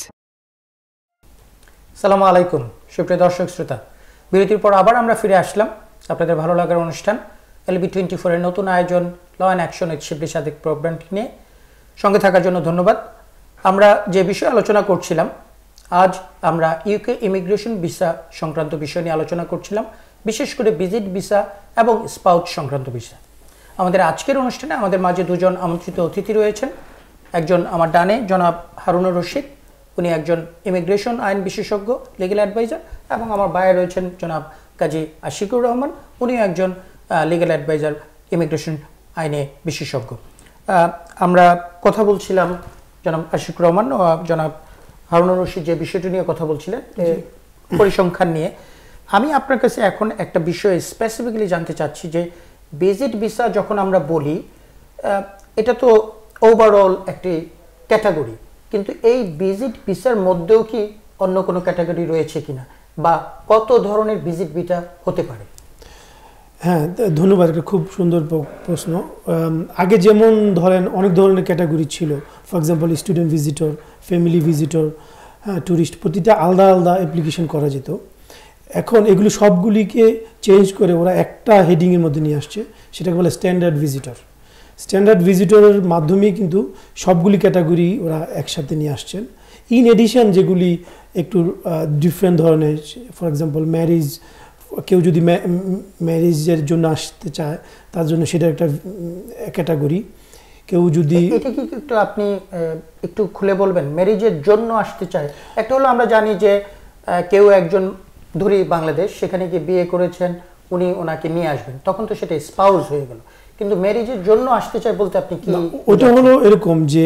আসসালামু আলাইকুম সুপ্রিয় দর্শক শ্রোতা, বিরতির পর আবার আমরা ফিরে আসলাম আপনাদের ভালো লাগার অনুষ্ঠান এলবি টোয়েন্টি ফোর এর নতুন আয়োজন law and action with Shibli Sadek প্রোগ্রামটি নিয়ে। সঙ্গে থাকার জন্য ধন্যবাদ। আমরা যে বিষয়ে আলোচনা করছিলাম, আজ আমরা ইউকে ইমিগ্রেশন ভিসা সংক্রান্ত বিষয় নিয়ে আলোচনা করছিলাম, বিশেষ করে ভিজিট ভিসা এবং স্পাউস সংক্রান্ত ভিসা। আমাদের আজকের অনুষ্ঠানে আমাদের মাঝে দুজন আমন্ত্রিত অতিথি রয়েছেন। একজন আমার ডানে জনাব হারুন-উর রশিদ, উনি একজন ইমিগ্রেশন আইন বিশেষজ্ঞ, লিগ্যাল অ্যাডভাইজার, এবং আমার বাইরে রয়েছেন জনাব কাজী আশিকুর রহমান, উনিও একজন লিগ্যাল অ্যাডভাইজার, ইমিগ্রেশন আইনে বিশেষজ্ঞ। আমরা কথা বলছিলাম জনাব আশিকুর রহমান ও জনাব হারুন-উর রশিদ যে বিষয়টি নিয়ে কথা বলছিলেন, পরিসংখ্যান নিয়ে। আমি আপনার কাছে এখন একটা বিষয় স্পেসিফিক্যালি জানতে চাচ্ছি যে ভিজিট ভিসা যখন আমরা বলি, এটা তো ওভারঅল একটি ক্যাটাগরি, কিন্তু এই ভিজিট ভিসার মধ্যেও কি অন্য কোনো ক্যাটাগরি রয়েছে কিনা, বা কত ধরনের ভিজিট ভিসা হতে পারে? হ্যাঁ, ধন্যবাদ। একটা খুব সুন্দর প্রশ্ন। আগে যেমন ধরেন অনেক ধরনের ক্যাটাগরি ছিল, for example student visitor, family visitor, হ্যাঁ, ট্যুরিস্ট, প্রতিটা আলাদা আলাদা অ্যাপ্লিকেশন করা যেত। এখন এগুলো সবগুলিকে চেঞ্জ করে ওরা একটা হেডিংয়ের মধ্যে নিয়ে আসছে, সেটাকে বলে স্ট্যান্ডার্ড ভিজিটর। স্ট্যান্ডার্ড ভিজিটরের মাধ্যমে কিন্তু সবগুলি ক্যাটাগরি ওরা একসাথে নিয়ে আসছেন। ইন এডিশন যেগুলি একটু ডিফারেন্ট ধরনের, ফর এক্সাম্পল ম্যারেজ, কেউ যদি ম্যারেজের জন্য আসতে চায় তার জন্য সেটা একটা ক্যাটাগরি। কেউ যদি এটা কি একটু আপনি একটু খুলে বলবেন, ম্যারেজের জন্য আসতে চায়? একটা হলো আমরা জানি যে কেউ একজন ধরি বাংলাদেশ, সেখানে গিয়ে বিয়ে করেছেন, উনি ওনাকে নিয়ে আসবেন, তখন তো সেটা স্পাউস হয়ে গেল। কিন্তু ম্যারেজের জন্য আসতে চায় বলতে আপনি কি? ওটা হলো এরকম যে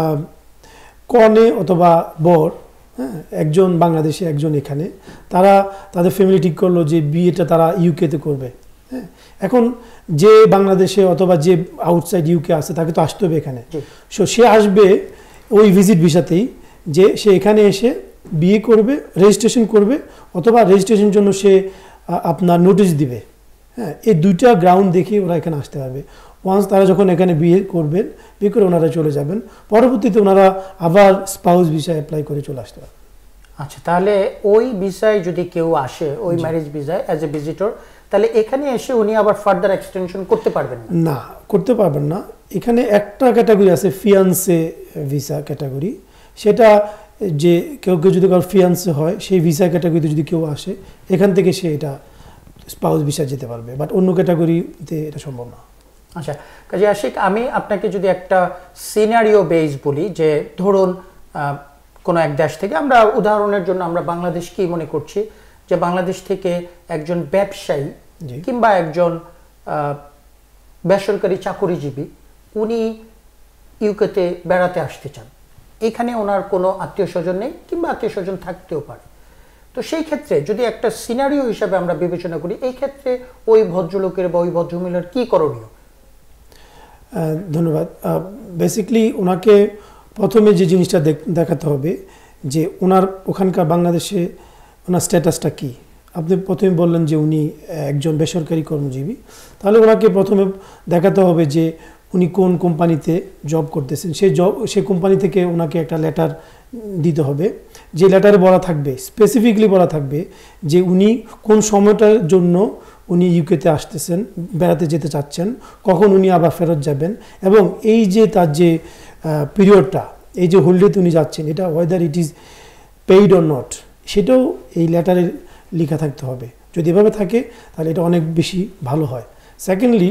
কনে অথবা বর, হ্যাঁ, একজন বাংলাদেশে একজন এখানে, তারা তাদের ফ্যামিলি ঠিক করলো যে বিয়েটা তারা ইউকেতে করবে। হ্যাঁ, এখন যে বাংলাদেশে অথবা যে আউটসাইড ইউকে আছে তাকে তো আসতে হবে এখানে। সো সে আসবে ওই ভিজিট ভিসাতেই, যে সে এখানে এসে বিয়ে করবে, রেজিস্ট্রেশন করবে, অথবা রেজিস্ট্রেশনের জন্য সে আপনার নোটিশ দিবে। হ্যাঁ, এই দুইটা গ্রাউন্ড দেখে ওরা এখানে আসতে পারবে। ওয়ান্স তারা যখন এখানে বিয়ে করবেন, বিয়ে করে ওনারা চলে যাবেন, পরবর্তীতে ওনারা আবার স্পাউস ভিসা অ্যাপ্লাই করে চলে আসতে পারবেন। আচ্ছা, তাহলে ওই ভিসায় যদি কেউ আসে, ওই ম্যারেজ ভিসায় অ্যাজ এ ভিজিটর, তাহলে এখানে এসে উনি আবার ফার্দার এক্সটেনশন করতে পারবেন না? করতে পারবেন না। এখানে একটা ক্যাটাগরি আছে ফিয়ান্সে ভিসা ক্যাটাগরি, সেটা যে কেউ কেউ যদি কারো ফিয়ান্সে হয়, সেই ভিসা ক্যাটাগরিতে যদি কেউ আসে, এখান থেকে সে এটা স্পাউস ভিসা যেতে পারবে, বাট অন্য ক্যাটাগরিতে এটা সম্ভব না। আচ্ছা কাজী আশিক, আমি আপনাকে যদি একটা সিনারিও বেস বলি, যে ধরুন কোনো এক দেশ থেকে, আমরা উদাহরণের জন্য আমরা বাংলাদেশ কি মনে করছি, যে বাংলাদেশ থেকে একজন ব্যবসায়ী কিংবা একজন বেসরকারি চাকরিজীবী, উনি ইউকেতে বেড়াতে আসতে চান, এখানে ওনার কোনো আত্মীয় স্বজন নেই কিংবা আত্মীয় স্বজন থাকতেও পারে। তো সেই ক্ষেত্রে যদি একটা সিনারিও হিসাবে আমরা বিবেচনা করি, এই ক্ষেত্রে ওই ভদ্রলোকের বা ওই ভদ্রমহিলার কি করণীয়? ধন্যবাদ। বেসিক্যালি ওনাকে প্রথমে যে জিনিসটা দেখাতে হবে যে ওনার ওখানকার বাংলাদেশে ওনার স্ট্যাটাসটা কী। আপনি প্রথমে বললেন যে উনি একজন বেসরকারি কর্মজীবী, তাহলে ওনাকে প্রথমে দেখাতে হবে যে উনি কোন কোম্পানিতে জব করতেছেন। সেই জব সেই কোম্পানি থেকে ওনাকে একটা লেটার দিতে হবে, যে লেটারে বলা থাকবে, স্পেসিফিকলি বলা থাকবে যে উনি কোন সময়টার জন্য উনি ইউকেতে আসতেছেন, বেড়াতে যেতে চাচ্ছেন, কখন উনি আবার ফেরত যাবেন, এবং এই যে তার যে পিরিয়ডটা, এই যে হোলিডেতে উনি যাচ্ছেন, এটা whether it is paid or not, সেটাও এই লেটারে লেখা থাকতে হবে। যদি এভাবে থাকে তাহলে এটা অনেক বেশি ভালো হয়। সেকেন্ডলি,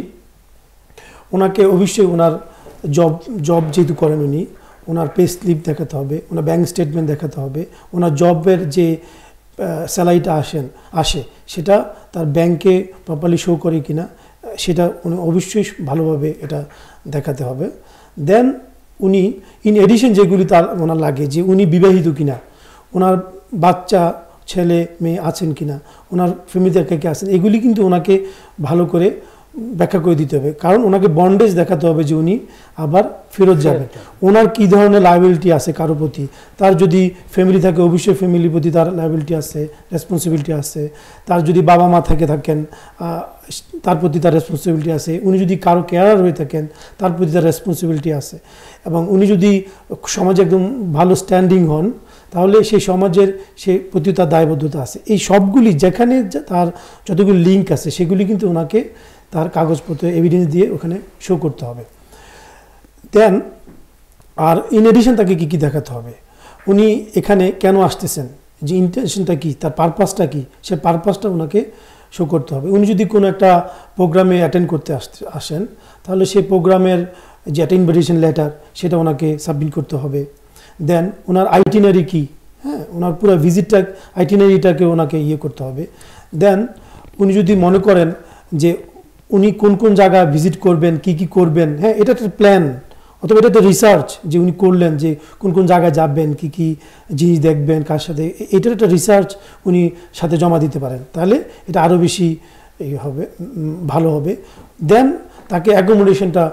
ওনাকে অবশ্যই ওনার জব জব যেহেতু করেন উনি, ওনার পে স্লিপ দেখাতে হবে, ওনার ব্যাঙ্ক স্টেটমেন্ট দেখাতে হবে, ওনার জবের যে স্যালারিটা আসেন আসে সেটা তার ব্যাংকে প্রপারলি শো করে কিনা সেটা উনি অবশ্যই ভালোভাবে এটা দেখাতে হবে। দেন উনি ইন এডিশন যেগুলি তার ওনার লাগে, যে উনি বিবাহিত কিনা, ওনার বাচ্চা ছেলে মেয়ে আছেন কিনা, ওনার ফ্যামিলিতে কে কে আছেন, এগুলি কিন্তু ওনাকে ভালো করে ব্যাখ্যা করে দিতে হবে। কারণ ওনাকে বন্ডেজ দেখাতে হবে যে উনি আবার ফেরত যাবেন। ওনার কী ধরনের লায়াবিলিটি আছে কারো প্রতি, তার যদি ফ্যামিলি থাকে অবশ্যই ফ্যামিলির প্রতি তার লায়াবিলিটি আছে, রেসপন্সিবিলিটি আছে। তার যদি বাবা মা থেকে থাকেন তার প্রতি তার রেসপন্সিবিলিটি আছে। উনি যদি কারো কেয়ারার হয়ে থাকেন তার প্রতি তার রেসপন্সিবিলিটি আছে। এবং উনি যদি সমাজে একদম ভালো স্ট্যান্ডিং হন তাহলে সেই সমাজের সে প্রতি তার দায়বদ্ধতা আছে। এই সবগুলি যেখানে তার যতগুলি লিঙ্ক আছে সেগুলি কিন্তু ওনাকে তার কাগজপত্র এভিডেন্স দিয়ে ওখানে শো করতে হবে। দেন আর ইন এডিশন তাকে কী কী দেখাতে হবে, উনি এখানে কেন আসতেছেন, যে ইন্টেনশনটা কী, তার পারপাসটা কী, সে পারপাসটা ওনাকে শো করতে হবে। উনি যদি কোনো একটা প্রোগ্রামে অ্যাটেন্ড করতে আসতে আসেন তাহলে সেই প্রোগ্রামের যে একটা ইনভিটেশন লেটার সেটা ওনাকে সাবমিট করতে হবে। দেন ওনার আইটিনারি কী, হ্যাঁ, ওনার পুরো ভিজিটটা আইটিনারিটাকে ওনাকে ইয়ে করতে হবে। দেন উনি যদি মনে করেন যে উনি কোন কোন জায়গা ভিজিট করবেন, কি কি করবেন, হ্যাঁ, এটা একটা প্ল্যান অথবা এটা একটা রিসার্চ যে উনি করলেন যে কোন কোন জায়গায় যাবেন, কি কি জিনিস দেখবেন, কার সাথে, এটার একটা রিসার্চ উনি সাথে জমা দিতে পারেন, তাহলে এটা আরও বেশি এই হবে, ভালো হবে। দেন তাকে অ্যাকোমোডেশনটা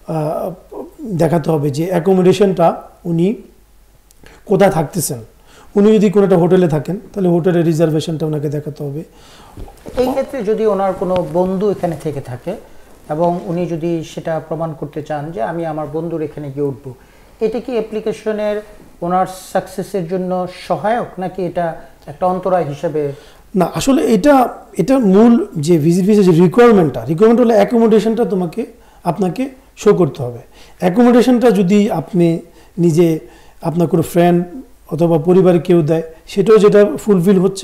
দেখাতে হবে, যে অ্যাকোমোডেশনটা উনি কোথায় থাকতেছেন। উনি যদি কোনো একটা হোটেলে থাকেন তাহলে হোটেলের রিজার্ভেশনটা ওনাকে দেখাতে হবে। এই ক্ষেত্রে যদি ওনার কোনো বন্ধু এখানে থেকে থাকে এবং উনি যদি সেটা প্রমাণ করতে চান যে আমি আমার বন্ধুর এখানে গিয়ে উঠব, এটা কি অ্যাপ্লিকেশনের ওনার সাকসেসের জন্য সহায়ক, নাকি এটা একটা অন্তরায় হিসেবে? না, আসলে এটা এটা মূল যে ভিজিট ভিসা যে রিকোয়ারমেন্টটা রিকোয়ারমেন্ট হলো অ্যাকোমোডেশনটা তোমাকে আপনাকে শো করতে হবে। অ্যাকোমোডেশনটা যদি আপনি নিজে, আপনার কোনো ফ্রেন্ড অথবা পরিবারে কেউ দেয় সেটাও যেটা ফুলফিল হচ্ছে।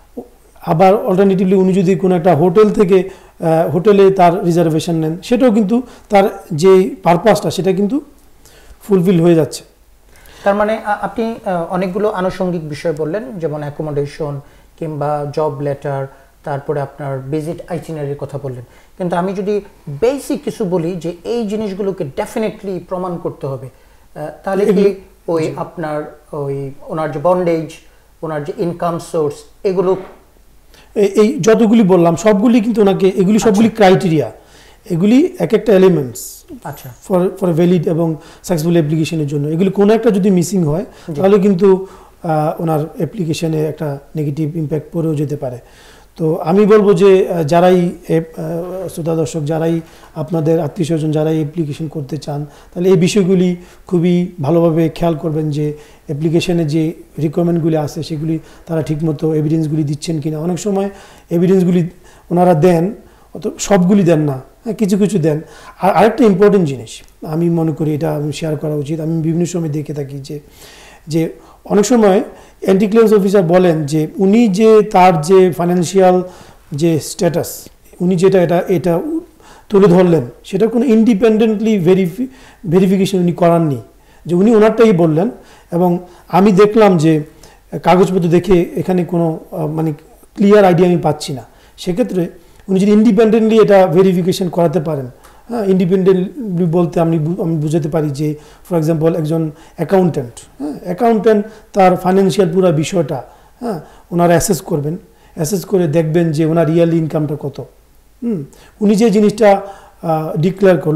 আবার অল্টারনেটিভলি উনি যদি কোনো একটা হোটেল থেকে হোটেলে তার রিজার্ভেশন নেন সেটাও কিন্তু তার যে পারপাসটা সেটা কিন্তু ফুলফিল হয়ে যাচ্ছে। তার মানে আপনি অনেকগুলো আনুষঙ্গিক বিষয় বললেন, যেমন অ্যাকোমোডেশন কিংবা জব লেটার, তারপরে আপনার ভিজিট আইটিনারির কথা বললেন। কিন্তু আমি যদি বেসিক কিছু বলি যে এই জিনিসগুলোকে ডেফিনেটলি প্রমাণ করতে হবে, তাহলে কি ওই আপনার ওই ওনার যে বন্ডেজ, ওনার যে ইনকাম সোর্স, এগুলো এই যতগুলি বললাম সবগুলি কিন্তু ওনাকে, এগুলি সবগুলি ক্রাইটেরিয়া, এগুলি এক একটা এলিমেন্টস আচ্ছা ফর ফর ভ্যালিড এবং সাকসেসফুল অ্যাপ্লিকেশনের জন্য। এগুলি কোনো একটা যদি মিসিং হয় তাহলে কিন্তু ওনার অ্যাপ্লিকেশনে একটা নেগেটিভ ইম্প্যাক্ট পড়েও যেতে পারে। তো আমি বলবো যে যারাই শ্রোতা দর্শক, যারাই আপনাদের আত্মীয় স্বজন যারাই অ্যাপ্লিকেশন করতে চান তাহলে এই বিষয়গুলি খুবই ভালোভাবে খেয়াল করবেন, যে অ্যাপ্লিকেশনে যে রিকোয়ারমেন্টগুলি আছে সেগুলি তারা ঠিকমতো এভিডেন্সগুলি দিচ্ছেন কিনা। অনেক সময় এভিডেন্সগুলি ওনারা দেন, অত সবগুলি দেন না, হ্যাঁ, কিছু কিছু দেন। আর আরেকটা ইম্পর্টেন্ট জিনিস আমি মনে করি এটা আমি শেয়ার করা উচিত, আমি বিভিন্ন সময় দেখে থাকি যে যে অনেক সময় অ্যান্টি ক্লেমস অফিসার বলেন যে উনি যে তার যে ফাইন্যান্সিয়াল যে স্ট্যাটাস উনি যেটা এটা এটা তুলে ধরলেন সেটা কোনো ইন্ডিপেন্ডেন্টলি ভেরিফি ভেরিফিকেশন উনি করাননি, যে উনি ওনারটাই বললেন। এবং আমি দেখলাম যে কাগজপত্র দেখে এখানে কোনো মানে ক্লিয়ার আইডিয়া আমি পাচ্ছি না। সেক্ষেত্রে উনি যদি ইন্ডিপেন্ডেন্টলি এটা ভেরিফিকেশন করাতে পারেন, হ্যাঁ, ইন্ডিপেন্ডেন্টলি বলতে আমি আমি বুঝাতে পারি যে ফর এক্সাম্পল একজন অ্যাকাউন্ট্যান্ট, হ্যাঁ, অ্যাকাউন্ট্যান্ট তার ফাইন্যান্সিয়াল পুরো বিষয়টা, হ্যাঁ, ওনারা অ্যাসেস করবেন, অ্যাসেস করে দেখবেন যে ওনার রিয়েল ইনকামটা কত। হুম উনি যে জিনিসটা ডিক্লেয়ার করলো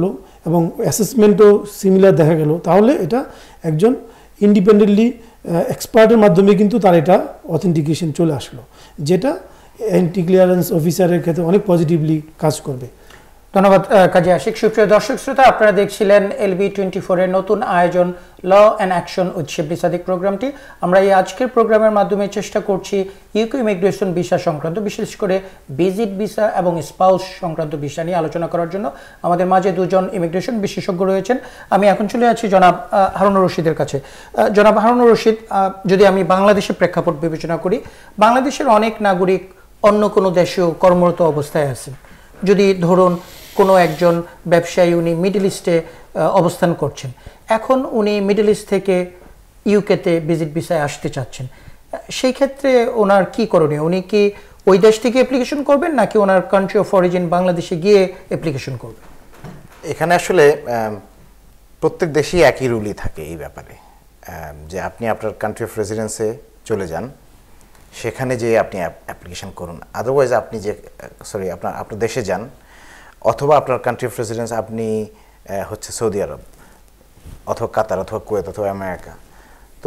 এবং অ্যাসেসমেন্টও সিমিলার দেখা গেল, তাহলে এটা একজন ইন্ডিপেন্ডেন্টলি এক্সপার্টের মাধ্যমে কিন্তু তার এটা অথেন্টিকেশন চলে আসলো, যেটা অ্যান্টি ক্লিয়ারেন্স অফিসারের ক্ষেত্রে অনেক পজিটিভলি কাজ করবে। ধন্যবাদ কাজী আশিক। সুপ্রিয় দর্শক শ্রোতা, আপনারা দেখছিলেন এলবি টোয়েন্টি ফোর এর নতুন আয়োজন law and action with Shibli Sadiq প্রোগ্রামটি। আমরা এই আজকের প্রোগ্রামের মাধ্যমে চেষ্টা করছি ইউকে ইমিগ্রেশন ভিসা সংক্রান্ত, বিশেষ করে ভিজিট ভিসা এবং স্পাউস সংক্রান্ত ভিসা নিয়ে আলোচনা করার জন্য আমাদের মাঝে দুজন ইমিগ্রেশন বিশেষজ্ঞ রয়েছেন। আমি এখন চলে যাচ্ছি জনাব হারুন রশিদের কাছে। জনাব হারুন রশিদ, যদি আমি বাংলাদেশের প্রেক্ষাপট বিবেচনা করি, বাংলাদেশের অনেক নাগরিক অন্য কোনো দেশেও কর্মরত অবস্থায় আছেন। যদি ধরুন কোনো একজন ব্যবসায়ী, উনি মিডল ইস্টে অবস্থান করছেন, এখন উনি মিডল ইস্ট থেকে ইউকেতে ভিজিট ভিসায় আসতে চাচ্ছেন, সেই ক্ষেত্রে ওনার কি করণীয়? উনি কি ওই দেশ থেকে অ্যাপ্লিকেশন করবেন নাকি ওনার কান্ট্রি অফ অরিজিন বাংলাদেশে গিয়ে অ্যাপ্লিকেশন করবেন? এখানে আসলে প্রত্যেক দেশেই একই রুলই থাকে এই ব্যাপারে, যে আপনি আপনার কান্ট্রি অফ রেসিডেন্সে চলে যান, সেখানে যে আপনি অ্যাপ্লিকেশন করুন। আদারওয়াইজ আপনি যে সরি আপনার আপনার দেশে যান, অথবা আপনার কান্ট্রি অফ রেসিডেন্স আপনি হচ্ছে সৌদি আরব অথবা কাতার অথবা কুয়েত অথবা আমেরিকা, তো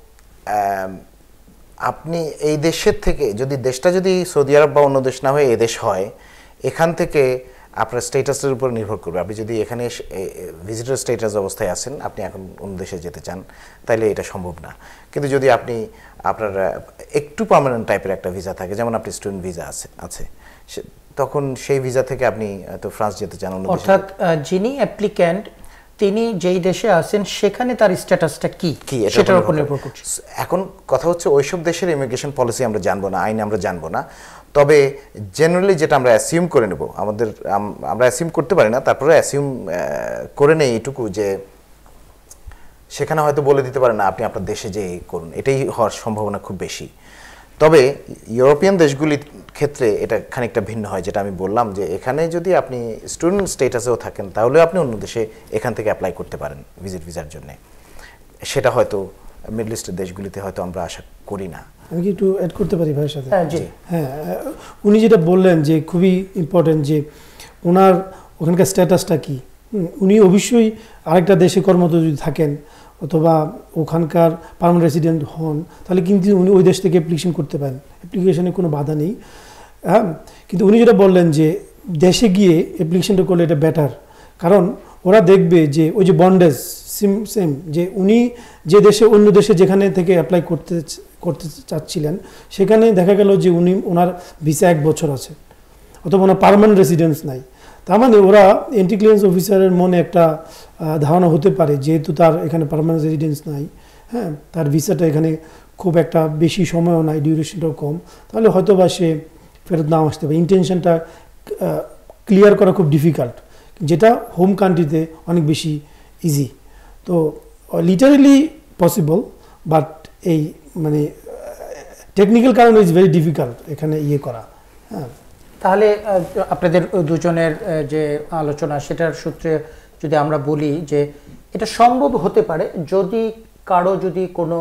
আপনি এই দেশের থেকে, যদি দেশটা যদি সৌদি আরব বা অন্য দেশ না হয়ে এই দেশ হয়, এখান থেকে আপনার স্টেটাসের উপর নির্ভর করবে। আপনি যদি এখানে ভিজিটর স্টেটাস অবস্থায় আছেন, আপনি এখন অন্য দেশে যেতে চান, তাইলে এটা সম্ভব না। কিন্তু যদি আপনি আপনার একটু পার্মানেন্ট টাইপের একটা ভিসা থাকে, যেমন আপনি স্টুডেন্ট ভিসা আছে আছে তখন সেই ভিসা থেকে আপনি তো ফ্রান্স যেতে চান, অর্থাৎ যিনি অ্যাপ্লিক্যান্ট তিনি যেই দেশে আছেন সেখানে তার স্ট্যাটাসটা কি কি সেটার উপর নির্ভর করছে। এখন কথা হচ্ছে ওইসব দেশের ইমিগ্রেশন পলিসি আমরা জানবো না, আইন আমরা জানবো না, তবে জেনারেলি যেটা আমরা অ্যাসিউম করে নেব, আমাদের আমরা অ্যাসিউম করতে পারি না, তারপরে অ্যাসিউম করে নেই এইটুকু যে সেখানে হয়তো বলে দিতে পারে না আপনি আপনার দেশে যেয়ে করুন, এটাই হওয়ার সম্ভাবনা খুব বেশি। তবে ইউরোপিয়ান দেশগুলির ক্ষেত্রে এটা খানিকটা ভিন্ন হয়, যেটা আমি বললাম যে এখানে যদি আপনি স্টুডেন্ট স্টেটাসেও থাকেন, তাহলে আপনি অন্য দেশে এখান থেকে অ্যাপ্লাই করতে পারেন ভিজিট ভিসার জন্য। সেটা হয়তো মিডল ইস্টের দেশগুলিতে হয়তো আমরা আশা করি না। আমি কি একটু অ্যাড করতে পারি ভাইয়ের সাথে? হ্যাঁ, উনি যেটা বললেন যে খুবই ইম্পর্টেন্ট, যে ওনার ওখানকার স্ট্যাটাসটা কি। উনি অবশ্যই আরেকটা দেশে কর্মরত যদি থাকেন অথবা ওখানকার পার্মানেন্ট রেসিডেন্ট হন, তাহলে কিন্তু উনি ওই দেশ থেকে অ্যাপ্লিকেশন করতে পারেন, অ্যাপ্লিকেশনে কোনো বাধা নেই। হ্যাঁ, কিন্তু উনি যেটা বললেন যে দেশে গিয়ে অ্যাপ্লিকেশনটা করলে এটা বেটার, কারণ ওরা দেখবে যে ওই যে বন্ডেজ সিম সেম যে উনি যে দেশে অন্য দেশে যেখানে থেকে অ্যাপ্লাই করতে করতে চাচ্ছিলেন, সেখানে দেখা গেল যে উনি ওনার ভিসা এক বছর আছে অথবা ওনার পার্মানেন্ট রেসিডেন্স নাই। তার মানে ওরা এন্টি ক্লিয়ারেন্স অফিসারের মনে একটা ধারণা হতে পারে, যেহেতু তার এখানে পার্মানেন্ট রেসিডেন্স নাই, হ্যাঁ, তার ভিসাটা এখানে খুব একটা বেশি সময়ও নাই, ডিউরেশনটাও কম, তাহলে হয়তো বা সে ফেরত নাও আসতে পারে। ইন্টেনশনটা ক্লিয়ার করা খুব ডিফিকাল্ট, যেটা হোম কান্ট্রিতে অনেক বেশি ইজি। তো লিটারেলি পসিবল, বাট এই মানে টেকনিক্যাল কারণে ইজ ভেরি ডিফিকাল্ট এখানে ইয়ে করা। হ্যাঁ, তাহলে আপনাদের দুজনের যে আলোচনা সেটার সূত্রে যদি আমরা বলি যে এটা সম্ভব হতে পারে যদি কারো যদি কোনো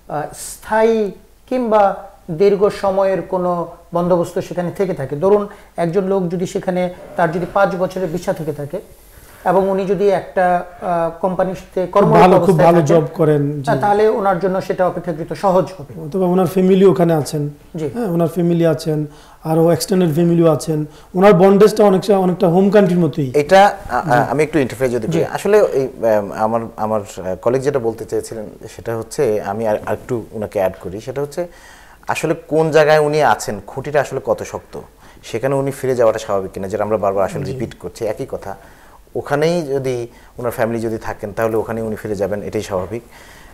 স্থায়ী কিংবা দীর্ঘ সময়ের কোনো বন্দোবস্ত সেখানে থেকে থাকে। ধরুন একজন লোক যদি সেখানে তার যদি পাঁচ বছরের ভিসা থেকে থাকে এবং উনি যদি একটা কোম্পানিতে কর্মরত খুব ভালো জব করেন, তাহলে ওনার জন্য সেটা অপেক্ষাকৃত সহজ হবে। অথবা ওনার ফ্যামিলি ওখানে আছেন, হ্যাঁ, ওনার ফ্যামিলি আছেন, আরও এক্সটেন্ডেড ফ্যামিলিও আছেন, ওনার বন্ডেজটা অনেকটা অনেকটা হোম কান্ট্রির মতোই। এটা আমি একটু ইন্টারফেয়ার যদি করি, আসলে এই আমার আমার কলিগ যেটা বলতে চেয়েছিলেন সেটা হচ্ছে, আমি আর একটু ওনাকে অ্যাড করি, সেটা হচ্ছে আসলে কোন জায়গায় উনি আছেন, খুঁটিটা আসলে কত শক্ত, সেখানে উনি ফিরে যাওয়াটা স্বাভাবিক কিনা, যেটা আমরা বারবার আসলে রিপিট করছি একই কথা। ওখানেই যদি ওনার ফ্যামিলি যদি থাকেন তাহলে ওখানেই উনি ফিরে যাবেন, এটাই স্বাভাবিক।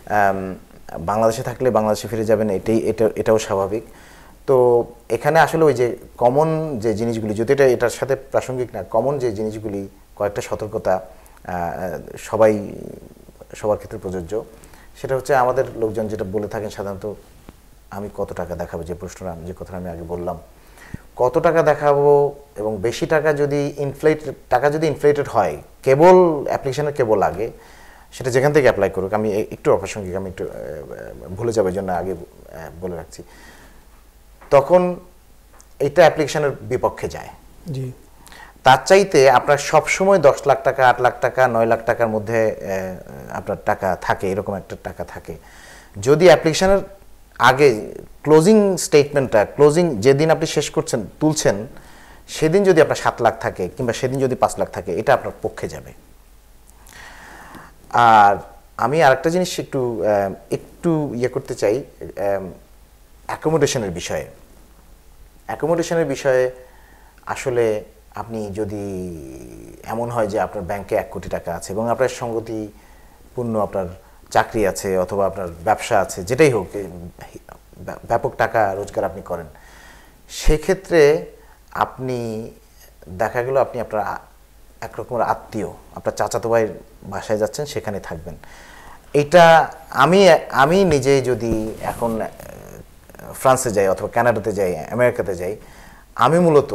বাংলাদেশে থাকলে বাংলাদেশে ফিরে যাবেন, এটাই এটা এটাও স্বাভাবিক। তো এখানে আসলে ওই যে কমন যে জিনিসগুলি, যদি এটা এটার সাথে প্রাসঙ্গিক না, কমন যে জিনিসগুলি, কয়েকটা সতর্কতা সবাই সবার ক্ষেত্রে প্রযোজ্য। সেটা হচ্ছে আমাদের লোকজন যেটা বলে থাকেন সাধারণত, আমি কত টাকা দেখাবো, যে প্রশ্নটা যে কথাটা আমি আগে বললাম, কত টাকা দেখাবো, এবং বেশি টাকা যদি ইনফ্লেট টাকা যদি ইনফ্লেটেড হয়, কেবল অ্যাপ্লিকেশনের কেবল আগে, সেটা যেখান থেকে অ্যাপ্লাই করুক, আমি একটু অপ্রাসঙ্গিক, আমি একটু ভুলে যাবো, এই জন্য আগে বলে রাখছি, তখন এইটা অ্যাপ্লিকেশনের বিপক্ষে যায়। জি, তার চাইতে আপনার সব সময় দশ লাখ টাকা আট লাখ টাকা নয় লাখ টাকার মধ্যে আপনার টাকা থাকে, এরকম একটা টাকা থাকে। যদি অ্যাপ্লিকেশনের আগে ক্লোজিং স্টেটমেন্টটা ক্লোজিং যেদিন আপনি শেষ করছেন তুলছেন সেদিন যদি আপনার সাত লাখ থাকে কিংবা সেদিন যদি পাঁচ লাখ থাকে, এটা আপনার পক্ষে যাবে। আর আমি আরেকটা জিনিস একটু একটু ইয়ে করতে চাই অ্যাকোমোডেশনের বিষয়ে। অ্যাকোমোডেশনের বিষয়ে আসলে আপনি যদি এমন হয় যে আপনার ব্যাংকে এক কোটি টাকা আছে এবং আপনার সঙ্গতিপূর্ণ আপনার চাকরি আছে অথবা আপনার ব্যবসা আছে, যেটাই হোক ব্যাপক টাকা রোজগার আপনি করেন, সেক্ষেত্রে আপনি দেখা গেল আপনি আপনার একরকমের আত্মীয় আপনার চাচাতো ভাইয়ের বাসায় যাচ্ছেন, সেখানে থাকবেন। এটা আমি আমি নিজে যদি এখন ফ্রান্সে যাই অথবা কানাডাতে যাই আমেরিকাতে যাই, আমি মূলত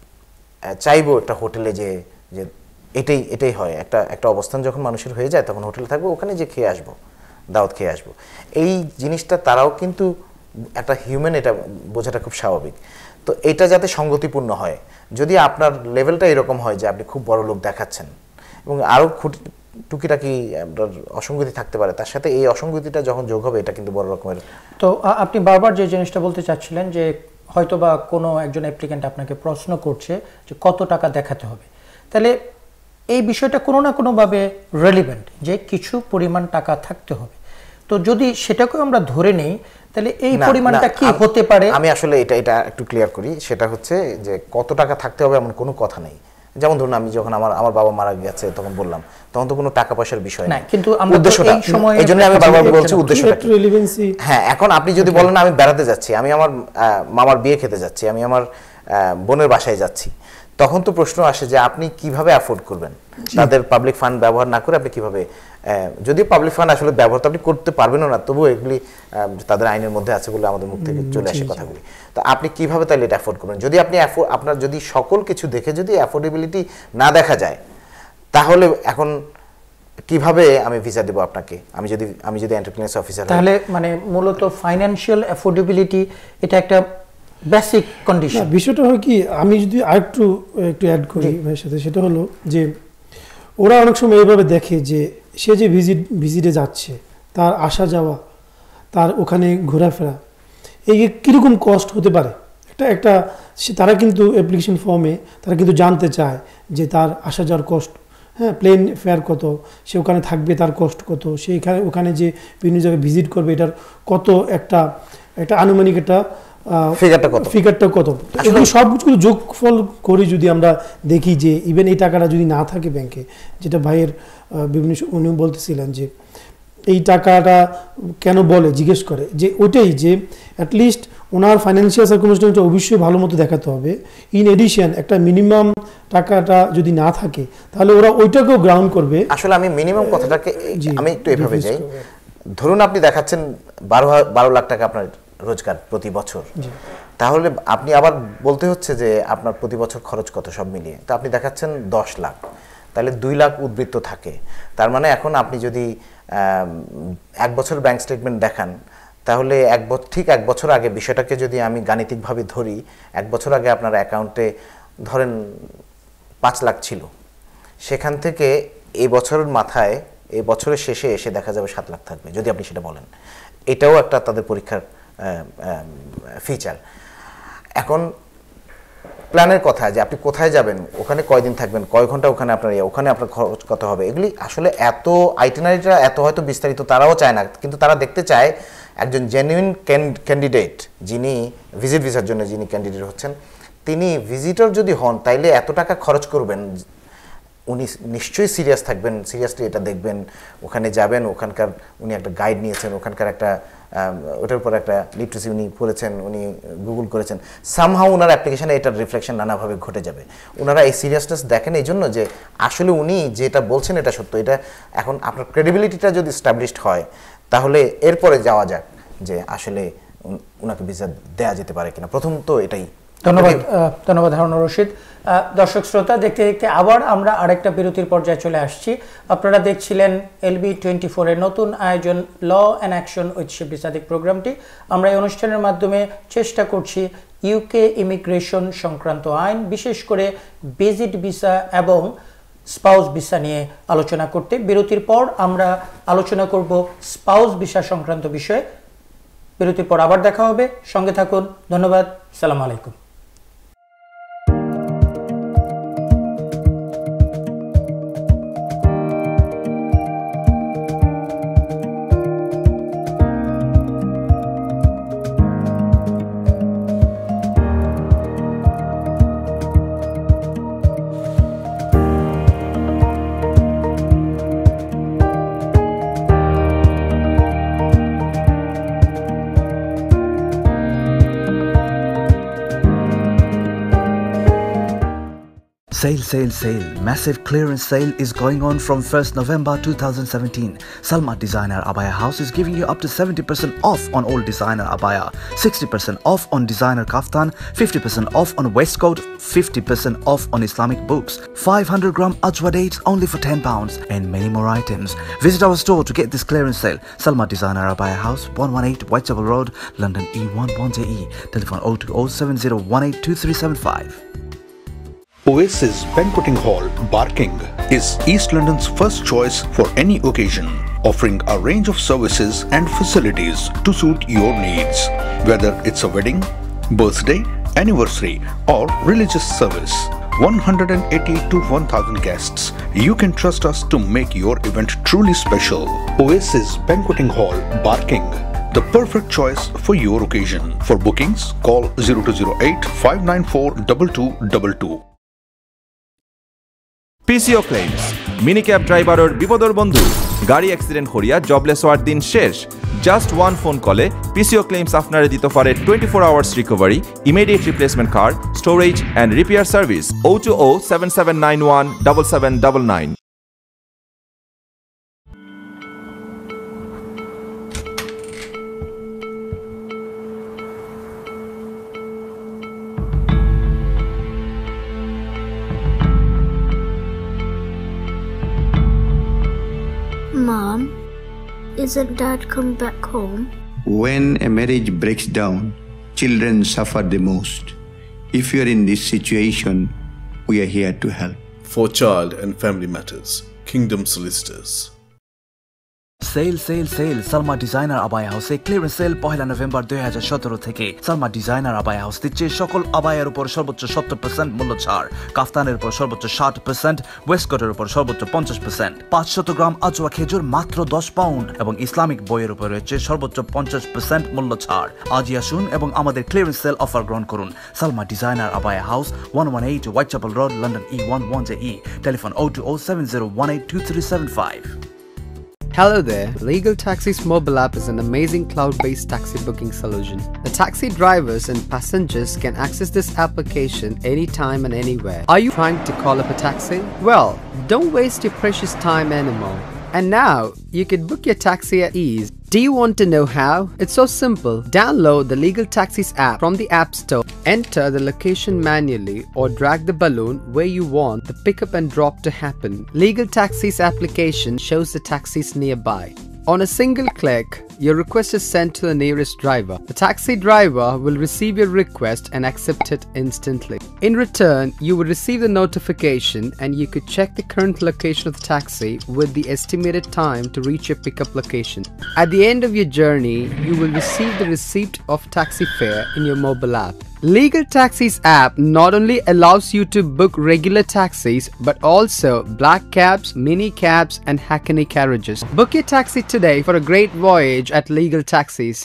চাইবো একটা হোটেলে যে যে এটাই এটাই হয় একটা একটা অবস্থান যখন মানুষের হয়ে যায় তখন হোটেলে থাকবো, ওখানে যে খেয়ে আসবো, দাওয়াত খেয়ে আসবো। এই জিনিসটা তারাও কিন্তু একটা হিউম্যান, এটা বোঝাটা খুব স্বাভাবিক। তো এটা যাতে সঙ্গতিপূর্ণ হয়, যদি আপনার লেভেলটা এরকম হয় যে আপনি খুব বড় লোক দেখাচ্ছেন এবং আরও খুঁটি টুকিটাকি আপনার অসঙ্গতি থাকতে পারে, তার সাথে এই অসঙ্গতিটা যখন যোগ হবে এটা কিন্তু বড় রকমের। তো আপনি বারবার যে জিনিসটা বলতে চাচ্ছিলেন যে হয়তোবা কোনো একজন অ্যাপ্লিক্যান্ট আপনাকে প্রশ্ন করছে যে কত টাকা দেখাতে হবে, তাহলে এই বিষয়টা কোনো না কোনোভাবে রেলিভেন্ট যে কিছু পরিমাণ টাকা থাকতে হবে। তো যদি সেটাকে আমরা ধরে নেই তাহলে এই পরিমাণটা কি হতে পারে? আমি আসলে এটা এটা একটু ক্লিয়ার করি। সেটা হচ্ছে যে কত টাকা থাকতে হবে এমন কোনো কথা নেই। যেমন ধরুন আমি যখন আমার আমার বাবা মারা গেছে তখন বললাম, তখন তো কোনো টাকা পয়সার বিষয় না, কিন্তু আমরা এই সময়ে এইজন্য আমি বারবার বলছি উদ্দেশ্যটা রিলেভেন্সি। হ্যাঁ, এখন আপনি যদি বলেন আমি বেড়াতে যাচ্ছি, আমি আমার মামার বিয়ে খেতে যাচ্ছি, আমি আমার বোনের বাসায় যাচ্ছি, তখন তো প্রশ্ন আসে যে আপনি কিভাবে অ্যাফোর্ড করবেন তাদের পাবলিক ফান্ড ব্যবহার না করে। আপনি কিভাবে, যদিও পাবলিক ফান্ড আসলে ব্যবহার তো আপনি করতে পারবেনও না, তবুও এগুলি তাদের আইনের মধ্যে আছে বলে আমাদের মুখ থেকে চলে আসে কথাগুলি। তো আপনি কিভাবে তাহলে এটা অ্যাফোর্ড করবেন? যদি আপনি আপনার যদি সকল কিছু দেখে যদি অ্যাফোর্ডেবিলিটি না দেখা যায়, তাহলে এখন কিভাবে আমি ভিসা দেব আপনাকে? আমি যদি আমি যদি এন্টারপ্রেনিউর অফিসার, তাহলে মানে মূলত ফাইন্যান্সিয়াল অ্যাফোর্ডেবিলিটি এটা একটা বেসিক কন্ডিশন। বিষয়টা হয় কি, আমি যদি আরেকটু একটু অ্যাড করি ভাইয়ের সাথে, সেটা হলো যে ওরা অনেক সময় এইভাবে দেখে যে সে যে ভিজিট ভিজিটে যাচ্ছে, তার আসা যাওয়া, তার ওখানে ঘোরাফেরা, এই কীরকম কস্ট হতে পারে। একটা একটা তারা কিন্তু অ্যাপ্লিকেশন ফর্মে তারা কিন্তু জানতে চায় যে তার আসা যাওয়ার কস্ট, হ্যাঁ, প্লেন ফেয়ার কত, সে ওখানে থাকবে তার কস্ট কত, সে এখানে ওখানে যে বিভিন্ন জায়গায় ভিজিট করবে এটার কত একটা একটা আনুমানিক একটা ফিগারটা কত ফিগারটা কত এগুলো সবগুলো যোগফল করে যদি আমরা দেখি যে ইভেন এই টাকাটা যদি না থাকে ব্যাংকে, যেটা ভাইয়ের বিভিন্ন উনি বলতেছিলেন যে এই টাকাটা কেন বলে জিজ্ঞেস করে, যে ওইটাই যে অ্যাটলিস্ট ওনার ফাইন্যান্সিয়াল সার্কামস্ট্যান্সটা অবশ্যই ভালো মতো দেখাতে হবে। ইন এডিশন একটা মিনিমাম টাকাটা যদি না থাকে তাহলে ওরা ওইটাকেও গ্রাউন্ড করবে। আসলে আমি মিনিমাম কথাটাকে আমি একটু এভাবে যাই, ধরুন আপনি দেখাচ্ছেন বারো বারো লাখ টাকা আপনার রোজগার প্রতি বছর, তাহলে আপনি আবার বলতে হচ্ছে যে আপনার প্রতি বছর খরচ কত সব মিলিয়ে, তো আপনি দেখাচ্ছেন দশ লাখ, তাহলে দুই লাখ উদ্বৃত্ত থাকে। তার মানে এখন আপনি যদি এক বছর ব্যাংক স্টেটমেন্ট দেখান, তাহলে এক বছর ঠিক এক বছর আগে বিষয়টাকে যদি আমি গাণিতিকভাবে ধরি, এক বছর আগে আপনার অ্যাকাউন্টে ধরেন পাঁচ লাখ ছিল, সেখান থেকে এই বছরের মাথায় এই বছরের শেষে এসে দেখা যাবে সাত লাখ থাকবে, যদি আপনি সেটা বলেন। এটাও একটা তাদের পরীক্ষার ফিচার। এখন প্ল্যানের কথা যে আপনি কোথায় যাবেন, ওখানে কয়দিন থাকবেন, কয় ঘন্টা ওখানে আপনার ওখানে আপনার খরচ কত হবে, এগুলি আসলে এত আইটিনারিটা এত হয়তো বিস্তারিত তারাও চায় না, কিন্তু তারা দেখতে চায় একজন জেনুইন ক্যান্ডিডেট যিনি ভিজিট ভিসার জন্য যিনি ক্যান্ডিডেট হচ্ছেন, তিনি ভিজিটর যদি হন তাইলে এত টাকা খরচ করবেন, উনি নিশ্চয়ই সিরিয়াস থাকবেন, সিরিয়াসলি এটা দেখবেন, ওখানে যাবেন, ওখানকার উনি একটা গাইড নিয়েছেন, ওখানকার একটা ওটার উপর একটা লিটারেসি উনি পড়েছেন, উনি গুগল করেছেন, সামহাউ ওনার অ্যাপ্লিকেশনে এটার রিফ্লেকশন নানাভাবে ঘটে যাবে। ওনারা এই সিরিয়াসনেস দেখেন এই জন্য যে আসলে উনি যেটা বলছেন এটা সত্য। এটা এখন আপনার ক্রেডিবিলিটিটা যদি এস্টাবলিশড হয়, তাহলে এরপরে যাওয়া যাক যে আসলে ওনাকে ভিসা দেওয়া যেতে পারে কিনা। প্রথম তো এটাই ধন্যবাদ ধন্যবাদ হারুন-উর রশিদ। দর্শক শ্রোতা, দেখতে দেখতে আবার আমরা আরেকটা বিরতির পর্যায়ে চলে আসছি। আপনারা দেখছিলেন এলবি টোয়েন্টি ফোর এর নতুন আয়োজন law and action with Shibli Sadiq প্রোগ্রামটি। আমরা এই অনুষ্ঠানের মাধ্যমে চেষ্টা করছি ইউকে ইমিগ্রেশন সংক্রান্ত আইন, বিশেষ করে ভিজিট ভিসা এবং স্পাউস ভিসা নিয়ে আলোচনা করতে। বিরতির পর আমরা আলোচনা করব স্পাউস ভিসা সংক্রান্ত বিষয়ে। বিরতির পর আবার দেখা হবে, সঙ্গে থাকুন। ধন্যবাদ। আসসালামু আলাইকুম। Sale, sale, sale. Massive clearance sale is going on from first November two thousand seventeen. Salma Designer Abaya House is giving you up to seventy percent off on all designer abaya, sixty percent off on designer kaftan, fifty percent off on waistcoat, fifty percent off on Islamic books, five hundred gram ajwa dates only for ten pounds, and many more items. Visit our store to get this clearance sale. Salma Designer Abaya House, one eighteen Whitechapel Road, London E one one J E. Telephone oh two oh seven oh one eight two three seven five. Oasis Banqueting Hall, Barking, is East London's first choice for any occasion, offering a range of services and facilities to suit your needs. Whether it's a wedding, birthday, anniversary, or religious service, one hundred eighty to one thousand guests, you can trust us to make your event truly special. Oasis Banqueting Hall, Barking, the perfect choice for your occasion. For bookings, call zero two zero eight, five nine four, two two two two. PCO claims minicab ড্রাইভারের বিপদর বন্ধু গাড়ি accident করিয়া jobless হওয়ার দিন শেষ just one phone কলে PCO claims আপনারে দিতে পারে twenty four hours recovery immediate replacement car storage and repair service O two O seven seven nine one double seven double nine. Mom, isn't Dad come back home? When a marriage breaks down, children suffer the most. If you are in this situation, we are here to help. For Child and Family Matters, Kingdom Solicitors. Sale, sale, sale. Salma Designer Abaya House এ clearance sale পহেলা নভেম্বর দুই হাজার সতেরো থেকে। Salma designer abaya house দিচ্ছে সকল আবায়ার উপর সর্বোচ্চ সত্তর পার্সেন্ট মূল্য ছাড়, কাফতানের উপর সর্বোচ্চ ষাট পার্সেন্ট, ওয়েস্টকোটের উপর সর্বোচ্চ পঞ্চাশ পার্সেন্ট, পাঁচশত গ্রাম আজওয়া খেজুর মাত্র দশ পাউন্ড এবং ইসলামিক বইয়ের উপর রয়েছে সর্বোচ্চ পঞ্চাশ পার্সেন্ট মূল্য ছাড়। আজই আসুন এবং আমাদের ক্লিয়ারেন্স সেল অফার গ্রহণ করুন। Salma designer abaya house, one one eight Whitechapel road, London E one one J E. Telephone oh two oh seven oh one eight two three seven five. Hello there. Legal Taxi's mobile app is an amazing cloud-based taxi booking solution. The taxi drivers and passengers can access this application anytime and anywhere. Are you trying to call up a taxi? Well, don't waste your precious time anymore. And now, you can book your taxi at ease. Do you want to know how? It's so simple. Download the Legal Taxis app from the App Store. Enter the location manually or drag the balloon where you want the pickup and drop to happen. Legal Taxis application shows the taxis nearby. On a single click, your request is sent to the nearest driver. The taxi driver will receive your request and accept it instantly. In return, you will receive the notification and you could check the current location of the taxi with the estimated time to reach your pickup location. At the end of your journey, you will receive the receipt of taxi fare in your mobile app. Legal Taxis app not only allows you to book regular taxis but also black cabs, mini cabs and hackney carriages. Book your taxi today for a great voyage at Legal Taxis.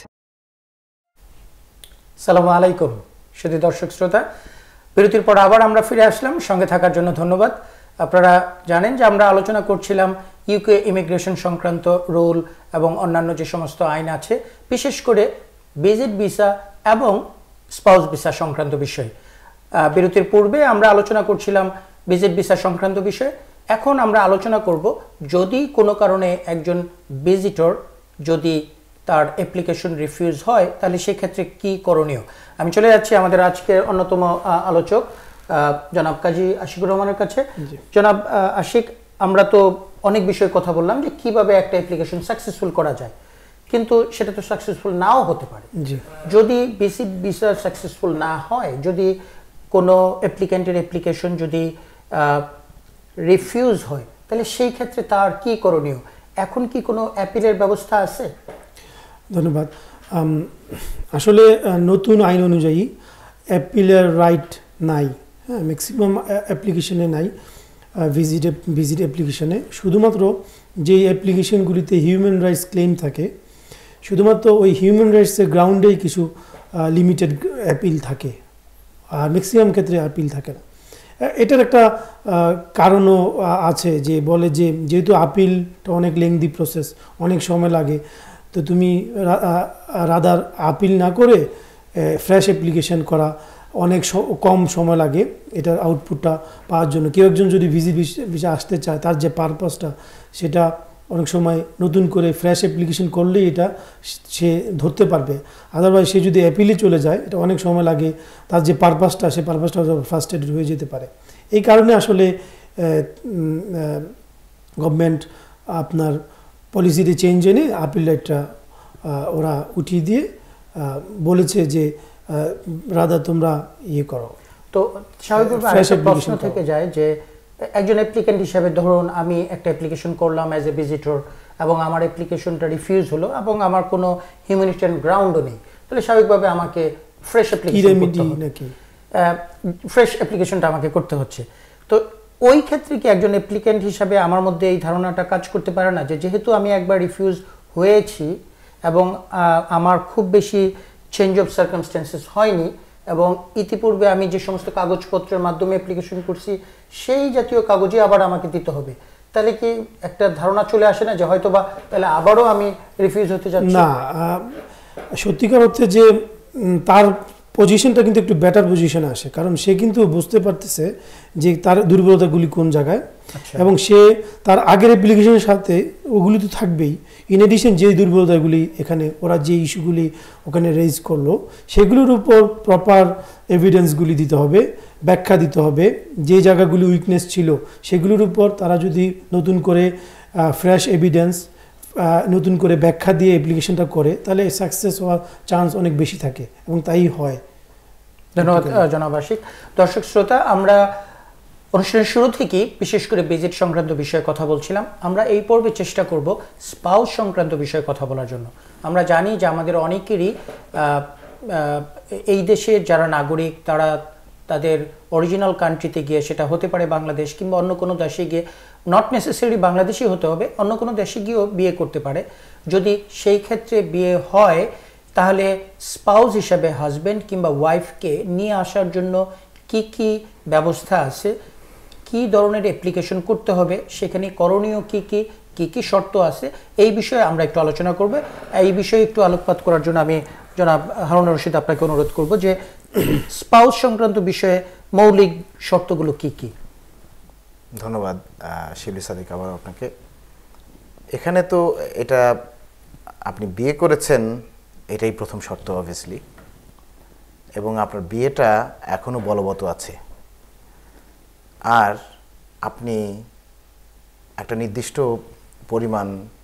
আসসালামু আলাইকুম সুধী দর্শক শ্রোতা, বিরতির পর আবার আমরা ফিরে আসলাম। সঙ্গে থাকার জন্য ধন্যবাদ। আপনারা জানেন যে আমরা আলোচনা করছিলাম ইউকে ইমিগ্রেশন সংক্রান্ত রুল এবং অন্যান্য যে সমস্ত আইন আছে, বিশেষ করে ভিজিট ভিসা এবং স্পাউস ভিসা সংক্রান্ত বিষয়। বিরতির পূর্বে আমরা আলোচনা করছিলাম ভিজিট ভিসা সংক্রান্ত বিষয়ে। এখন আমরা আলোচনা করব যদি কোনো কারণে একজন ভিজিটর যদি তার অ্যাপ্লিকেশন রিফিউজ হয় তাহলে সেই ক্ষেত্রে কি করণীয়। আমি চলে যাচ্ছি আমাদের আজকের অন্যতম আলোচক জনাব কাজী আশিকুর রহমানের কাছে। জনাব আশিক, আমরা তো অনেক বিষয়ে কথা বললাম যে কিভাবে একটা অ্যাপ্লিকেশন সাকসেসফুল করা যায়, কিন্তু সেটা তো সাকসেসফুল নাও হতে পারে। যদি বেসিক ভিসা সাকসেসফুল না হয়, যদি কোনো অ্যাপ্লিক্যান্টের অ্যাপ্লিকেশন যদি রিফিউজ হয়, তাহলে সেই ক্ষেত্রে তার কি করণীয়? এখন কি কোনো অ্যাপিলের ব্যবস্থা আছে? ধন্যবাদ। আসলে নতুন আইন অনুযায়ী অ্যাপিলের রাইট নাই, হ্যাঁ, ম্যাক্সিমাম অ্যাপ্লিকেশনে নাই, ভিজিট ভিজিট অ্যাপ্লিকেশনে। শুধুমাত্র যেই অ্যাপ্লিকেশনগুলিতে হিউম্যান রাইটস ক্লেম থাকে, শুধুমাত্র ওই হিউম্যান রাইটসের গ্রাউন্ডেই কিছু লিমিটেড অ্যাপিল থাকে, আর ম্যাক্সিমাম ক্ষেত্রে অ্যাপিল থাকে না। এটার একটা কারণও আছে, যে বলে যে যেহেতু আপিলটা অনেক লেংদি প্রসেস, অনেক সময় লাগে, তো তুমি রাদার আপিল না করে ফ্রেশ অ্যাপ্লিকেশন করা, অনেক কম সময় লাগে এটার আউটপুটটা পাওয়ার জন্য। কেউ একজন যদি ভিজিট ভিসা আসতে চায়, তার যে পারপাসটা সেটা অনেক সময় নতুন করে ফ্রেশ অ্যাপ্লিকেশন করলেই এটা সে ধরতে পারবে। আদারওয়াইজ সে যদি অ্যাপিলে চলে যায়, এটা অনেক সময় লাগে, তার যে পারপাসটা সে পারপাসটা ফ্রাস্ট্রেটেড হয়ে যেতে পারে। এই কারণে আসলে গভর্নমেন্ট আপনার পলিসিতে চেঞ্জ এনে আপিল রাইটটা ওরা উঠিয়ে দিয়ে বলেছে যে রাদা তোমরা ইয়ে করো। তো স্বাভাবিকভাবে একটা প্রশ্ন থেকে যায় যে একজন অ্যাপ্লিক্যান্ট হিসেবে ধরুন আমি একটা অ্যাপ্লিকেশন করলাম অ্যাজ এ ভিজিটর, এবং আমার অ্যাপ্লিকেশনটা রিফিউজ হলো এবং আমার কোনো হিউম্যানিটেরিয়ান গ্রাউন্ডও নেই, তাহলে স্বাভাবিকভাবে আমাকে ফ্রেশ অ্যাপ্লিকেশন করতে হবে, ফ্রেশ অ্যাপ্লিকেশনটা আমাকে করতে হচ্ছে। তো ওই ক্ষেত্রে কি একজন অ্যাপ্লিক্যান্ট হিসাবে আমার মধ্যে এই ধারণাটা কাজ করতে পারে না যে যেহেতু আমি একবার রিফিউজ হয়েছি এবং আমার খুব বেশি চেঞ্জ অফ সার্কামস্ট্যান্সেস হয়নি, এবং ইতিপূর্বে আমি যে সমস্ত কাগজপত্রের মাধ্যমে অ্যাপ্লিকেশন করছি সেই জাতীয় কাগজই আবার আমাকে দিতে হবে, তাহলে কি একটা ধারণা চলে আসে না যে হয়তো বা তাহলে আবারও আমি রিফিউজ হতে যাচ্ছি? না, সত্যিকার অর্থে যে তার পজিশনটা কিন্তু একটু বেটার পজিশনে আসে, কারণ সে কিন্তু বুঝতে পারতেছে যে তার দুর্বলতাগুলি কোন জায়গায়, এবং সে তার আগের অ্যাপ্লিকেশনের সাথে ওগুলি তো থাকবেই। ইন এডিশন যে দুর্বলতাগুলি এখানে ওরা যে ইস্যুগুলি ওখানে রেজ করলো, সেগুলোর উপর প্রপার এভিডেন্সগুলি দিতে হবে, ব্যাখ্যা দিতে হবে। যে জায়গাগুলি উইকনেস ছিল সেগুলোর উপর তারা যদি নতুন করে ফ্রেশ এভিডেন্স, নতুন করে ব্যাখ্যা দিয়ে অ্যাপ্লিকেশনটা করে, তাহলে সাকসেস হওয়ার চান্স অনেক বেশি থাকে, এবং তাই হয়। ধন্যবাদ জনাব আশিক। দর্শক শ্রোতা, আমরা অনুষ্ঠানের শুরু থেকেই বিশেষ করে ভিজিট সংক্রান্ত বিষয়ে কথা বলছিলাম। আমরা এই পর্বে চেষ্টা করব স্পাউস সংক্রান্ত বিষয়ে কথা বলার জন্য। আমরা জানি যে আমাদের অনেকেরই এই দেশের যারা নাগরিক, তারা তাদের অরিজিনাল কান্ট্রিতে গিয়ে, সেটা হতে পারে বাংলাদেশ কিংবা অন্য কোনো দেশে গিয়ে, নট নেসেসারি বাংলাদেশই হতে হবে, অন্য কোনো দেশে গিয়েও বিয়ে করতে পারে। যদি সেই ক্ষেত্রে বিয়ে হয়, তাহলে স্পাউস হিসাবে হাজব্যান্ড কিংবা ওয়াইফকে নিয়ে আসার জন্য কি কি ব্যবস্থা আছে, কি ধরনের অ্যাপ্লিকেশন করতে হবে, সেখানে করণীয় কি কি কি কি শর্ত আছে, এই বিষয়ে আমরা একটু আলোচনা করব। এই বিষয়ে একটু আলোকপাত করার জন্য আমি জনাব হারুন-উর রশিদ আপনাকে অনুরোধ করব যে স্পাউস সংক্রান্ত বিষয়ে মৌলিক শর্তগুলো কি কি। ধন্যবাদ শিবলি সাদিক, আবার আপনাকে। এখানে তো এটা আপনি বিয়ে করেছেন, এটাই প্রথম শর্ত অবভিয়াসলি, এবং আপনার বিয়েটা এখনো বলবৎ আছে, আর আপনি একটা নির্দিষ্ট পরিমাণ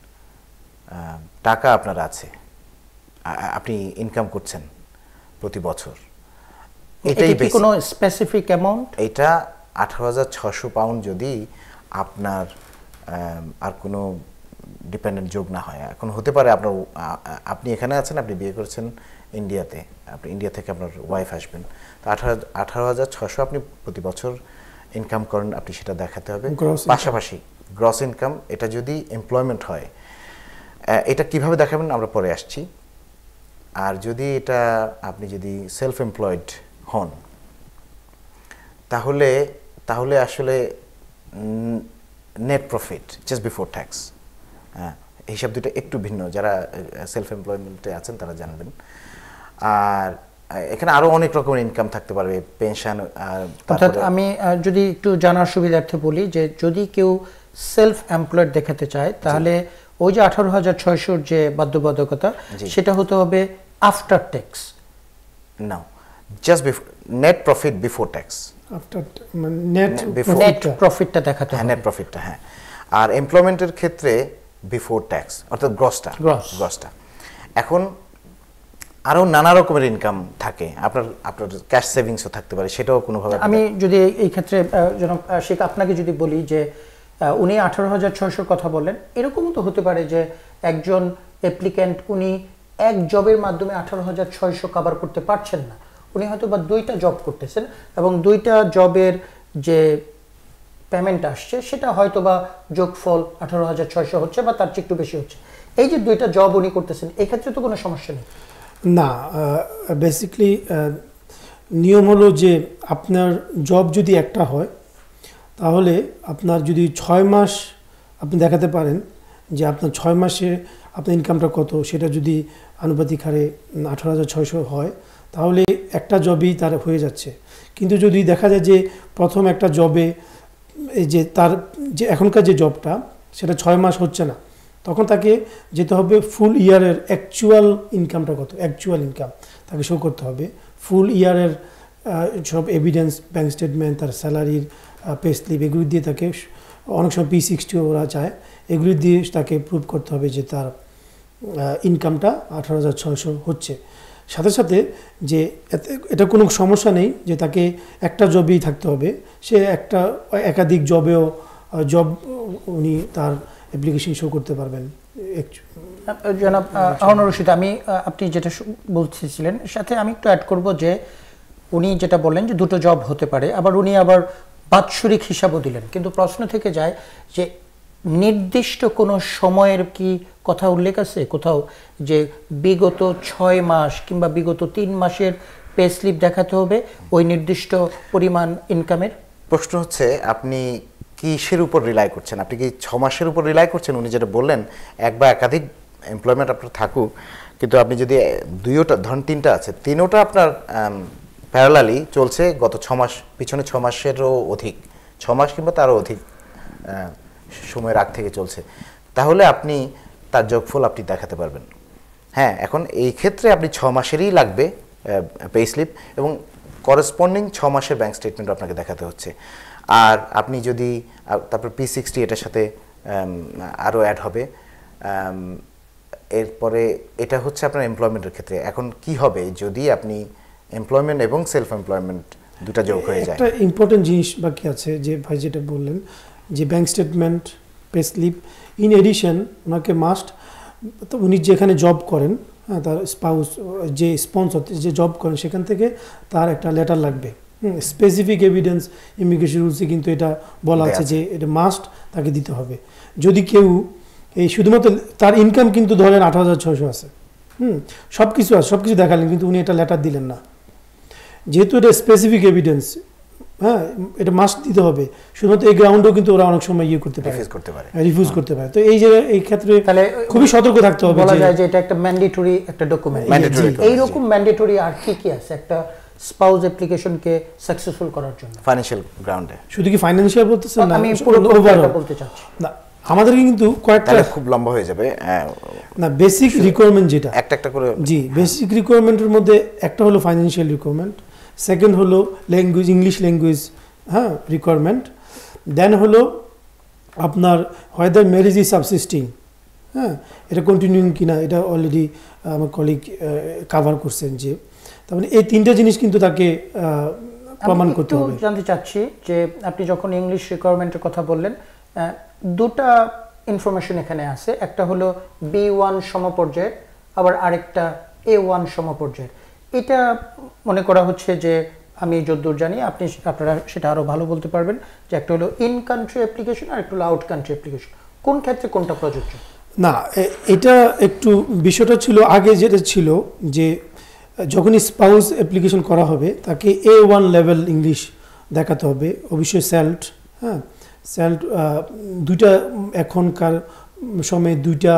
টাকা আপনার আছে, আপনি ইনকাম করছেন প্রতি বছর। এটাই কি কোনো স্পেসিফিক অ্যামাউন্ট? এটা আঠারো হাজার ছশো পাউন্ড যদি আপনার আর কোনো ডিপেন্ডেন্ট যোগ না হয়। এখন হতে পারে আপনার আপনি এখানে আছেন, আপনি বিয়ে করেছেন ইন্ডিয়াতে, আপনি ইন্ডিয়া থেকে আপনার ওয়াইফ আসবেন, তো আঠারো আঠারো হাজার ছশো আপনি প্রতি বছর ইনকাম করেন, আপনি সেটা দেখাতে হবে। পাশাপাশি গ্রস ইনকাম, এটা যদি এমপ্লয়মেন্ট হয়, এটা কিভাবে দেখাবেন আমরা পরে আসছি। আর যদি এটা আপনি যদি সেলফ এমপ্লয়েড হন, তাহলে তাহলে আসলে net profit just before tax, হ্যাঁ, হিসাব দুটো একটু ভিন্ন। যারা সেলফ এমপ্লয়মেন্টে আছেন তারা জানবেন। আর এখানে আরো অনেক রকমের ইনকাম থাকতে পারবে, পেনশন। অর্থাৎ আমি যদি একটু জানার সুবিধার্থে বলি যে যদি কেউ সেলফ এমপ্লয়েড দেখাতে চায়, তাহলে ওই যে আঠারো হাজার ছয়শোর যে বাধ্যবাধকতা সেটা হতে হবে after tax now just net profit before tax after net net প্রফিটটা দেখাতে হবে নেট প্রফিটটা হ্যাঁ আর এমপ্লয়মেন্টের ক্ষেত্রে বিফোর ট্যাক্স অর্থাৎ গ্রসটা গ্রসটা এখন আরো নানা রকমের ইনকাম থাকে আপনার আপনার ক্যাশ সেভিংসও থাকতে পারে সেটাও কোনোভাবে আমি যদি এই ক্ষেত্রে জনাব শেখ আপনাকে যদি বলি যে উনি আঠারো হাজার ছয়শোর কথা বললেন এরকমও তো হতে পারে যে একজন অ্যাপ্লিক্যান্ট উনি এক জবের মাধ্যমে আঠারো হাজার ছয়শো কভার করতে পারছেন না উনি হয়তো বা দুইটা জব করতেছেন এবং দুইটা জবের যে পেমেন্ট আসছে সেটা হয়তো বা যোগফল আঠারো হাজার ছয়শো হচ্ছে বা তার চেয়ে একটু বেশি হচ্ছে এই যে দুইটা জব উনি করতেছেন এই ক্ষেত্রে তো কোনো সমস্যা নেই না বেসিক্যালি নিয়ম হলো যে আপনার জব যদি একটা হয় তাহলে আপনার যদি ছয় মাস আপনি দেখাতে পারেন যে আপনার ছয় মাসে আপনার ইনকামটা কত সেটা যদি আনুপাতিক হারে আঠারো হাজার ছয়শো হয় তাহলে একটা জবই তার হয়ে যাচ্ছে কিন্তু যদি দেখা যায় যে প্রথম একটা জবে যে তার যে এখনকার যে জবটা সেটা ছয় মাস হচ্ছে না তখন তাকে যেতে হবে ফুল ইয়ারের অ্যাকচুয়াল ইনকামটা কত অ্যাকচুয়াল ইনকাম তাকে শো করতে হবে ফুল ইয়ারের সব এভিডেন্স ব্যাঙ্ক স্টেটমেন্ট তার স্যালারির পে স্লিপ এগুলি দিয়ে তাকে অনেক সময় পি সিক্সটি ওরা চায় এগুলি দিয়ে তাকে প্রুভ করতে হবে যে তার ইনকামটা আঠারো হাজার ছয়শো হচ্ছে সাথে সাথে যে এটা কোনো সমস্যা নেই যে তাকে একটা জবেই থাকতে হবে সে একটা একাধিক জবেও জব উনি তার অ্যাপ্লিকেশন শো করতে পারবেন জনাব হারুন-উর রশিদ আমি আপনি যেটা বলছিলেন সাথে আমি একটু অ্যাড করব যে উনি যেটা বললেন যে দুটো জব হতে পারে আবার উনি আবার বাৎসরিক হিসাবও দিলেন কিন্তু প্রশ্ন থেকে যায় যে নির্দিষ্ট কোনো সময়ের কি কথা উল্লেখ আছে কোথাও যে বিগত ছয় মাস কিংবা বিগত তিন মাসের পে স্লিপ দেখাতে হবে ওই নির্দিষ্ট পরিমাণ ইনকামের প্রশ্ন হচ্ছে আপনি কিসের উপর রিলাই করছেন আপনি কি ছ মাসের উপর রিলাই করছেন উনি যেটা বললেন এক বা একাধিক এমপ্লয়মেন্ট আপনার থাকুক কিন্তু আপনি যদি দুইটা ধরুন তিনটা আছে তিনোটা আপনার প্যারালালি চলছে গত ছ মাস পিছনে ছ মাসেরও অধিক ছ মাস কিংবা তারও অধিক সময়ের আগ থেকে চলছে তাহলে আপনি তার যোগফল আপনি দেখাতে পারবেন হ্যাঁ এখন এই ক্ষেত্রে আপনি ছ মাসেরই লাগবে পে স্লিপ এবং করেসপন্ডিং ছ মাসের ব্যাঙ্ক স্টেটমেন্ট আপনাকে দেখাতে হচ্ছে আর আপনি যদি তারপর পি সিক্সটি এটার সাথে আরও অ্যাড হবে এরপরে এটা হচ্ছে আপনার এমপ্লয়মেন্টের ক্ষেত্রে এখন কি হবে যদি আপনি এমপ্লয়মেন্ট এবং সেলফ এমপ্লয়মেন্ট দুটো যোগ হয়ে যায় একটা ইম্পর্টেন্ট জিনিস বাকি আছে যে ভাই যেটা বললেন যে bank statement pay slip in addition ওনাকে মাস্ট তো উনি যেখানে জব করেন হ্যাঁ তার স্পাউস যে স্পন্সর যে জব করেন সেখান থেকে তার একটা লেটার লাগবে স্পেসিফিক এভিডেন্স ইমিগ্রেশন রুলসে কিন্তু এটা বলা আছে যে এটা মাস্ট তাকে দিতে হবে যদি কেউ এই শুধুমাত্র তার ইনকাম কিন্তু ধরেন আঠারো হাজার ছয়শো আছে হুম সব কিছু আছে সব কিছু দেখালেন কিন্তু উনি এটা লেটার দিলেন না যেহেতু এটা স্পেসিফিক এভিডেন্স হ্যাঁ এটা মাস্ট দিতে হবে শুধুমাত্র এই গ্রাউন্ডেও কিন্তু ওরা অনেক সময় ইয়ে করতে পারে রিফিউজ করতে পারে রিফিউজ করতে পারে তো এই যে এই ক্ষেত্রে তাহলে খুবই সতর্ক থাকতে হবে বলা যায় যে এটা একটা ম্যান্ডেটরি একটা ডকুমেন্ট এই রকম ম্যান্ডেটরি আর কি কি আছে একটা স্পাউস অ্যাপ্লিকেশনকে সাকসেসফুল করার জন্য ফাইন্যান্সিয়াল গ্রাউন্ডে শুধু কি ফাইন্যান্সিয়াল বলতেছেন না আমি পুরো ওভারঅল বলতে চাচ্ছি না আমাদের কিন্তু কয়েকটা খুব লম্বা হয়ে যাবে না বেসিক রিকোয়ারমেন্ট যেটা একটা একটা করে জি বেসিক রিকোয়ারমেন্টের মধ্যে একটা হলো ফাইন্যান্সিয়াল রিকোয়ারমেন্ট সেকেন্ড হলো ল্যাঙ্গুয়েজ ইংলিশ ল্যাঙ্গুয়েজ হ্যাঁ রিকোয়ারমেন্ট দেন হলো আপনার হোয়েদার ম্যারেজ ইজ সাবসিস্টিং হ্যাঁ এটা কন্টিনিউইং কিনা এটা অলরেডি আমার কলিগ কভার করছেন যে তার মানে এই তিনটা জিনিস কিন্তু তাকে প্রমাণ করতে হবে আমি জানতে চাচ্ছি যে আপনি যখন ইংলিশ রিকোয়ারমেন্টের কথা বললেন দুটা ইনফরমেশন এখানে আছে একটা হলো বি ওয়ান সমপর্যায়ের আবার আরেকটা এ ওয়ান সমপর্যায়ের এটা মনে করা হচ্ছে যে আমি যতদূর জানি আপনি আপনারা সেটা আরও ভালো বলতে পারবেন যে একটা হলো ইন কান্ট্রি অ্যাপ্লিকেশন আর একটা হলো আউট কান্ট্রি অ্যাপ্লিকেশন কোন ক্ষেত্রে কোনটা প্রযোজ্য না এটা একটু বিষয়টা ছিল আগে যেটা ছিল যে যখনই স্পাউস অ্যাপ্লিকেশন করা হবে তাকে এ ওয়ান লেভেল ইংলিশ দেখাতে হবে অবশ্যই স্যাল্ট হ্যাঁ স্যাল্ট দুইটা এখনকার সময়ে দুইটা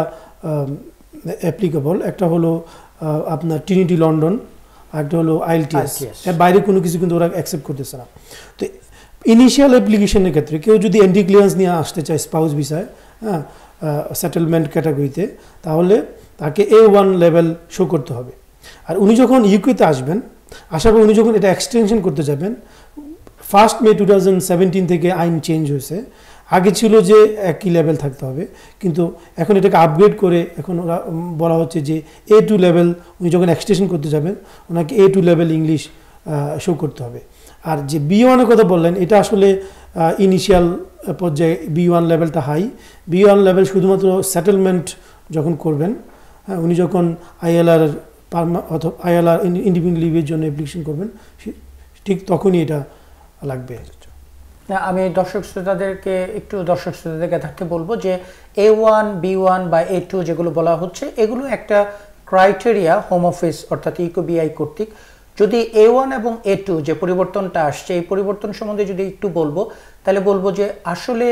অ্যাপ্লিকেবল একটা হলো আপনার ট্রিনিটি লন্ডন আর একটা হলো আইএলটিএস এর বাইরে কোনো কিছু কিন্তু ওরা অ্যাকসেপ্ট করতেছে না তো ইনিশিয়াল অ্যাপ্লিকেশনের ক্ষেত্রে কেউ যদি এন্টি ক্লিয়ারেন্স নিয়ে আসতে চায় স্পাউস ভিসায় হ্যাঁ সেটেলমেন্ট ক্যাটাগরিতে, তাহলে তাকে এ ওয়ান লেভেল শো করতে হবে। আর উনি যখন ইউকেতে আসবেন, আসার পর উনি যখন এটা এক্সটেনশন করতে যাবেন, first May two thousand seventeen থেকে আইন চেঞ্জ হয়েছে। আগে ছিল যে একই লেভেল থাকতে হবে, কিন্তু এখন এটাকে আপগ্রেড করে এখন ওরা বলা হচ্ছে যে এ টু লেভেল, উনি যখন এক্সটেনশন করতে যাবেন ওনাকে A two level English show করতে হবে। আর যে বি ওয়ানের কথা বললেন, এটা আসলে ইনিশিয়াল পর্যায়ে বি ওয়ান লেভেলটা হাই। বি ওয়ান লেভেল শুধুমাত্র সেটেলমেন্ট যখন করবেন, হ্যাঁ, উনি যখন আইএলআর অথবা আইএলআর ইন্ডিপেন্ডেন্ট লিভের জন্য অ্যাপ্লিকেশন করবেন, ঠিক তখনই এটা লাগবে। আমি দর্শক শ্রোতাদেরকে একটু দর্শক শ্রোতাদেরকে থাকতে বলবো যে এ ওয়ান, বি ওয়ান বা এ টু যেগুলো বলা হচ্ছে, এগুলো একটা ক্রাইটেরিয়া হোম অফিস অর্থাৎ ইউকেবিআই কর্তৃক। যদি এ ওয়ান এবং এ টু যে পরিবর্তনটা আসছে, এই পরিবর্তন সম্বন্ধে যদি একটু বলবো, তাহলে বলবো যে আসলে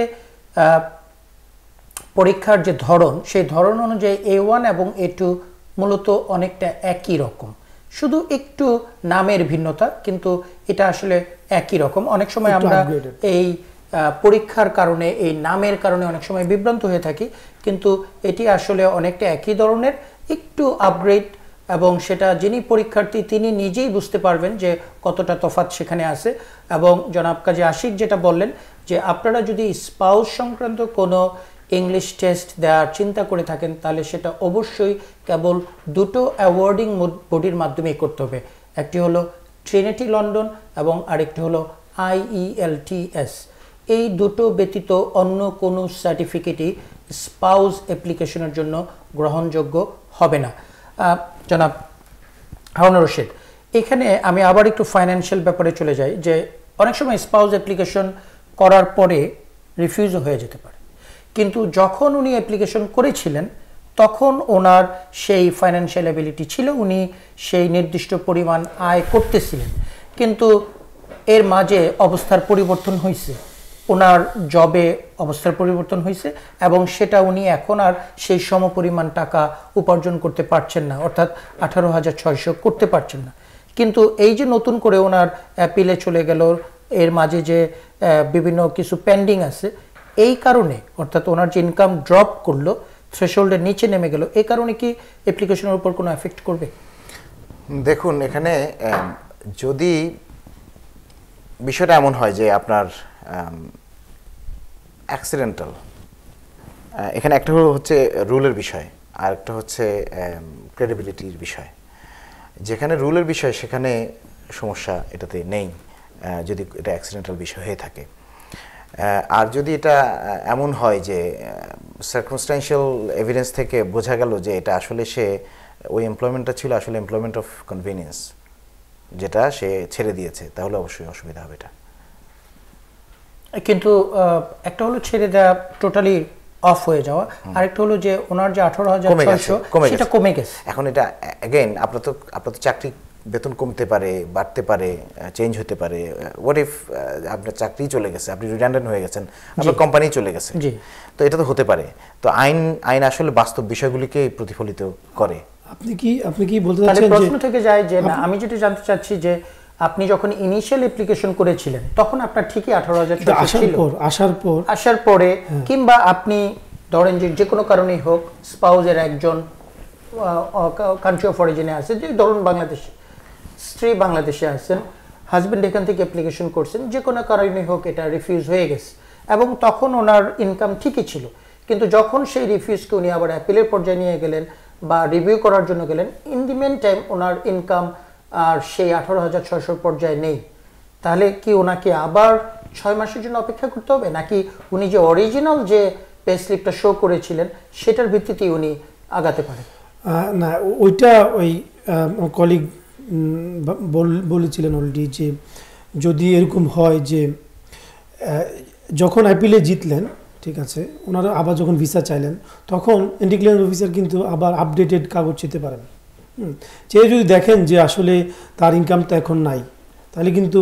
পরীক্ষার যে ধরন, সেই ধরন অনুযায়ী এ ওয়ান এবং এ টু মূলত অনেকটা একই রকম, শুধু একটু নামের ভিন্নতা, কিন্তু এটা আসলে একই রকম। অনেক সময় আমরা এই পরীক্ষার কারণে, এই নামের কারণে অনেক সময় বিভ্রান্ত হয়ে থাকি, কিন্তু এটি আসলে অনেকটা একই ধরনের, একটু আপগ্রেড, এবং সেটা যিনি পরীক্ষার্থী তিনি নিজেই বুঝতে পারবেন যে কতটা তফাৎ সেখানে আছে। এবং জনাব কাজী আশিক যেটা বললেন যে আপনারা যদি স্পাউস সংক্রান্ত কোনো ইংলিশ টেস্ট দেওয়ার চিন্তা করে থাকেন, তাহলে সেটা অবশ্যই কেবল দুটো অ্যাওয়ার্ডিং বডির মাধ্যমেই করতে হবে। একটি হলো ট্রিনিটি লন্ডন এবং আরেকটি হলো আইইএলটিএস। এই দুটো ব্যতীত অন্য কোনো সার্টিফিকেটই স্পাউস অ্যাপ্লিকেশনের জন্য গ্রহণযোগ্য হবে না। জনাব হারুন রশিদ, এখানে আমি আবার একটু ফাইন্যান্সিয়াল ব্যাপারে চলে যাই, যে অনেক সময় স্পাউস অ্যাপ্লিকেশন করার পরে রিফিউজও হয়ে যেতে পারে, কিন্তু যখন উনি অ্যাপ্লিকেশন করেছিলেন তখন ওনার সেই ফাইন্যান্সিয়াল অ্যাবিলিটি ছিল, উনি সেই নির্দিষ্ট পরিমাণ আয় করতেছিলেন, কিন্তু এর মাঝে অবস্থার পরিবর্তন হয়েছে, ওনার জবে অবস্থার পরিবর্তন হয়েছে, এবং সেটা উনি এখন আর সেই সমপরিমাণ টাকা উপার্জন করতে পারছেন না, অর্থাৎ আঠারো হাজার ছয়শো করতে পারছেন না। কিন্তু এই যে নতুন করে ওনার অ্যাপিলে চলে গেল, এর মাঝে যে বিভিন্ন কিছু পেন্ডিং আছে, এই কারণে অর্থাৎ ওনার যে ইনকাম ড্রপ করলো, থ্রেশহোল্ডের নিচে নেমে গেল, এই কারণে কি অ্যাপ্লিকেশনের উপর কোনো এফেক্ট করবে? দেখুন, এখানে যদি বিষয়টা এমন হয় যে আপনার অ্যাক্সিডেন্টাল, এখানে একটা হচ্ছে রুলের বিষয়, আর একটা হচ্ছে ক্রেডিবিলিটির বিষয়। যেখানে রুলের বিষয় সেখানে সমস্যা এটাতে নেই, যদি এটা অ্যাক্সিডেন্টাল বিষয় হয়ে থাকে। আর যদি এটা এমন হয় যে সার্কামস্ট্যান্সিয়াল এভিডেন্স থেকে বোঝা গেল যে এটা আসলে সে ওই এমপ্লয়মেন্টটা ছিল আসলে এমপ্লয়মেন্ট অফ কনভিনিয়েন্স, যেটা সে ছেড়ে দিয়েছে, তাহলে অবশ্যই অসুবিধা হবে এটা। কিন্তু একটা হলো ছেড়ে দেওয়া, টোটালি অফ হয়ে যাওয়া, আরেকটা হলো যে ওনার যে আঠারো হাজার ছয়শো সেটা কমে গেছে। এখন এটা অ্যাগেন আপনার তো আপনার তো চাকরি বেতন কমতে পারে, বাড়তে পারে, চেঞ্জ হতে পারে। হোয়াট ইফ আপনার চাকরি চলে গেছে, আপনি রিডান্ডেন্ট হয়ে গেছেন, আপনার কোম্পানি চলে গেছে, তো এটা তো হতে পারে। তো আইন আইন আসলে বাস্তব বিষয়গুলিকে প্রতিফলিত করে। আপনি কি আপনি কি বলতে চাচ্ছেন যে প্রশ্ন থেকে যায় যে না, আমি যেটা জানতে চাচ্ছি যে আপনি যখন ইনিশিয়াল অ্যাপ্লিকেশন করেছিলেন তখন আপনার ঠিকই আঠারো হাজার আসার পর আসার পর আসার পরে কিংবা আপনি ধরেন যে যে কোনো কারণেই হোক, স্পাউজের একজন কান্ট্রি অফ অরিজিনে আছে, যে ধরুন বাংলাদেশে, স্ত্রী বাংলাদেশে আছেন, হাজব্যান্ড এখান থেকে অ্যাপ্লিকেশন করছেন, যে কোনো কারণে হোক এটা রিফিউজ হয়ে গেছে, এবং তখন ওনার ইনকাম ঠিকই ছিল, কিন্তু যখন সেই রিফিউজকে উনি আবার অ্যাপিলের পর্যায়ে নিয়ে গেলেন বা রিভিউ করার জন্য গেলেন, ইন দি মেন টাইম ওনার ইনকাম আর সেই আঠারো হাজার ছয়শোর পর্যায়ে নেই, তাহলে কি ওনাকে আবার ছয় মাসের জন্য অপেক্ষা করতে হবে, নাকি উনি যে অরিজিনাল যে পে স্লিপটা শো করেছিলেন সেটার ভিত্তিতেই উনি আগাতে পারেন? না, ওইটা ওই কলিগ বলেছিলেন অলরেডি যে যদি এরকম হয় যে যখন আইপিএলে জিতলেন, ঠিক আছে, ওনারা আবার যখন ভিসা চাইলেন, তখন এন্টি ক্লিয়ারেন্স অফিসার কিন্তু আবার আপডেটেড কাগজ চেতে পারেন। হুম চেয়ে যদি দেখেন যে আসলে তার ইনকামটা এখন নাই, তাহলে কিন্তু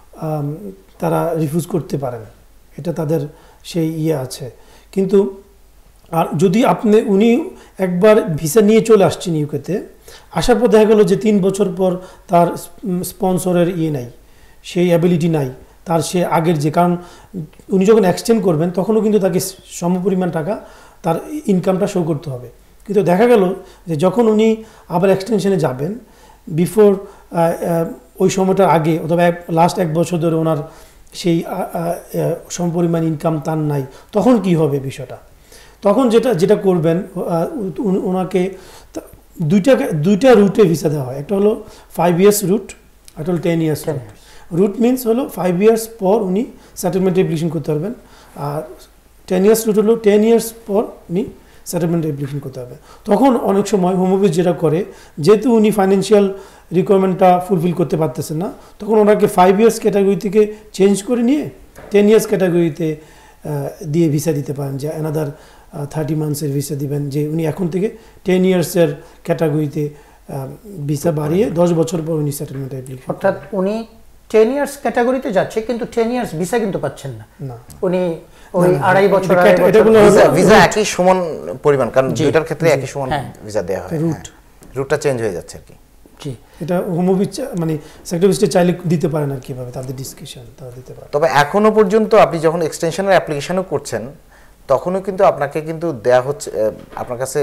তারা রিফিউজ করতে পারেন, এটা তাদের সেই ইয়ে আছে। কিন্তু আর যদি আপনি উনি একবার ভিসা নিয়ে চলে আসছেন ইউকেতে, আসার পর দেখা গেল যে তিন বছর পর তার স্পন্সরের ইয়ে নাই, সেই অ্যাবিলিটি নাই তার, সে আগের যে, কারণ উনি যখন এক্সটেন্ড করবেন তখনও কিন্তু তাকে সমপরিমাণ টাকা তার ইনকামটা শো করতে হবে। কিন্তু দেখা গেল যে যখন উনি আবার এক্সটেনশনে যাবেন বিফোর ওই সময়টার আগে অথবা লাস্ট এক বছর ধরে ওনার সেই সমপরিমাণ ইনকাম তার নাই, তখন কি হবে বিষয়টা? তখন যেটা যেটা করবেন ওনাকে দুইটা দুইটা রুটে ভিসা দেওয়া হয়। একটা হলো ফাইভ ইয়ার্স রুট, একটা হলো ten years route. Route means হলো ফাইভ ইয়ার্স পর উনি সেটেলমেন্ট অ্যাপ্লিকেশন করতে পারবেন, আর টেন ইয়ার্স রুট হলো টেন ইয়ার্স পর উনি সেটেলমেন্ট অ্যাপ্লিকেশন করতে হবে। তখন অনেক সময় হোম অফিস যেটা করে, যেহেতু উনি ফাইন্যান্সিয়াল রিকোয়ারমেন্টটা ফুলফিল করতে পারতেছেন না, তখন ওনাকে ফাইভ ইয়ার্স ক্যাটাগরি থেকে চেঞ্জ করে নিয়ে টেন ইয়ার্স ক্যাটাগরিতে দিয়ে ভিসা দিতে পারেন, যে অ্যানাদার থার্টি মান্থসের ভিসা দিবেন, যে উনি এখন থেকে টেন ইয়ার্সের ক্যাটাগরিতে ভিসা বাড়িয়ে দশ বছর পর উনি সেটেলমেন্ট অ্যাপ্লিকেশন। অর্থাৎ উনি টেন ইয়ার্স ক্যাটাগরিতে যাচ্ছে কিন্তু টেন ইয়ার্স ভিসা কিন্তু পাচ্ছেন না, উনি ওই আড়াই বছর ভিসা একই সমান পরিমাণ, কারণ দুইটার ক্ষেত্রে একই সমান ভিসা দেওয়া হয়, রুট রুটটা চেঞ্জ হয়ে যাচ্ছে আর কি। জি, এটা হোম অফিস মানে সেক্টর অফিসে চাইলে দিতে পারেন আর কিভাবে তাদের ডিসকাশন তারা দিতে পারে। তবে এখনো পর্যন্ত আপনি যখন এক্সটেনশনের অ্যাপ্লিকেশনও করছেন তখনও কিন্তু আপনাকে কিন্তু দেয়া হচ্ছে আপনার কাছে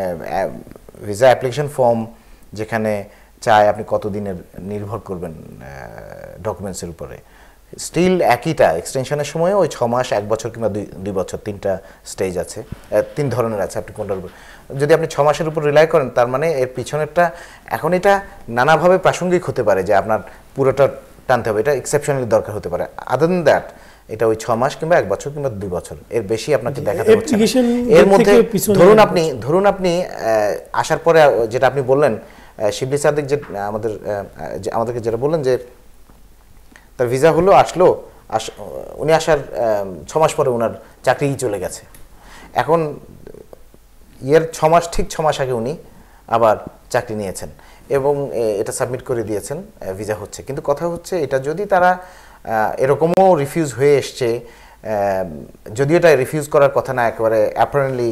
ভিসা অ্যাপ্লিকেশন ফর্ম, যেখানে চায় আপনি কতদিনের নির্ভর করবেন ডকুমেন্টসের উপরে, স্টিল একইটা এক্সটেনশনের সময়ও ওই ছ মাস, এক বছর কিংবা দুই দুই বছর, তিনটা স্টেজ আছে, তিন ধরনের আছে। আপনি কোনটার উপর যদি আপনি ছ মাসের উপর রিলাই করেন, তার মানে এর পিছনেরটা এখন এটা নানাভাবে প্রাসঙ্গিক হতে পারে যে আপনার পুরোটা টানতে হবে, এটা এক্সেপশনালি দরকার হতে পারে। আদার দেন দ্যাট এটা ওই ছ মাস কিংবা এক বছর কিংবা দুই বছর, এর বেশি আপনাকে দেখাতে হচ্ছে। এর মধ্যে ধরুন আপনি ধরুন আপনি আসার পরে যেটা আপনি বললেন শিবলি সাদেক, যে আমাদের আমাদেরকে যেটা বললেন যে তার ভিসা হলো, আসলো, উনি আসার ছ মাস পরে ওনার চাকরি চলে গেছে। এখন ইয়ের ছ মাস ঠিক ছ মাস আগে উনি আবার চাকরি নিয়েছেন এবং এটা সাবমিট করে দিয়েছেন, ভিসা হচ্ছে। কিন্তু কথা হচ্ছে এটা যদি তারা এরকমও রিফিউজ হয়ে এসছে, যদিও এটা রিফিউজ করার কথা না, একেবারে অ্যাপারেন্টলি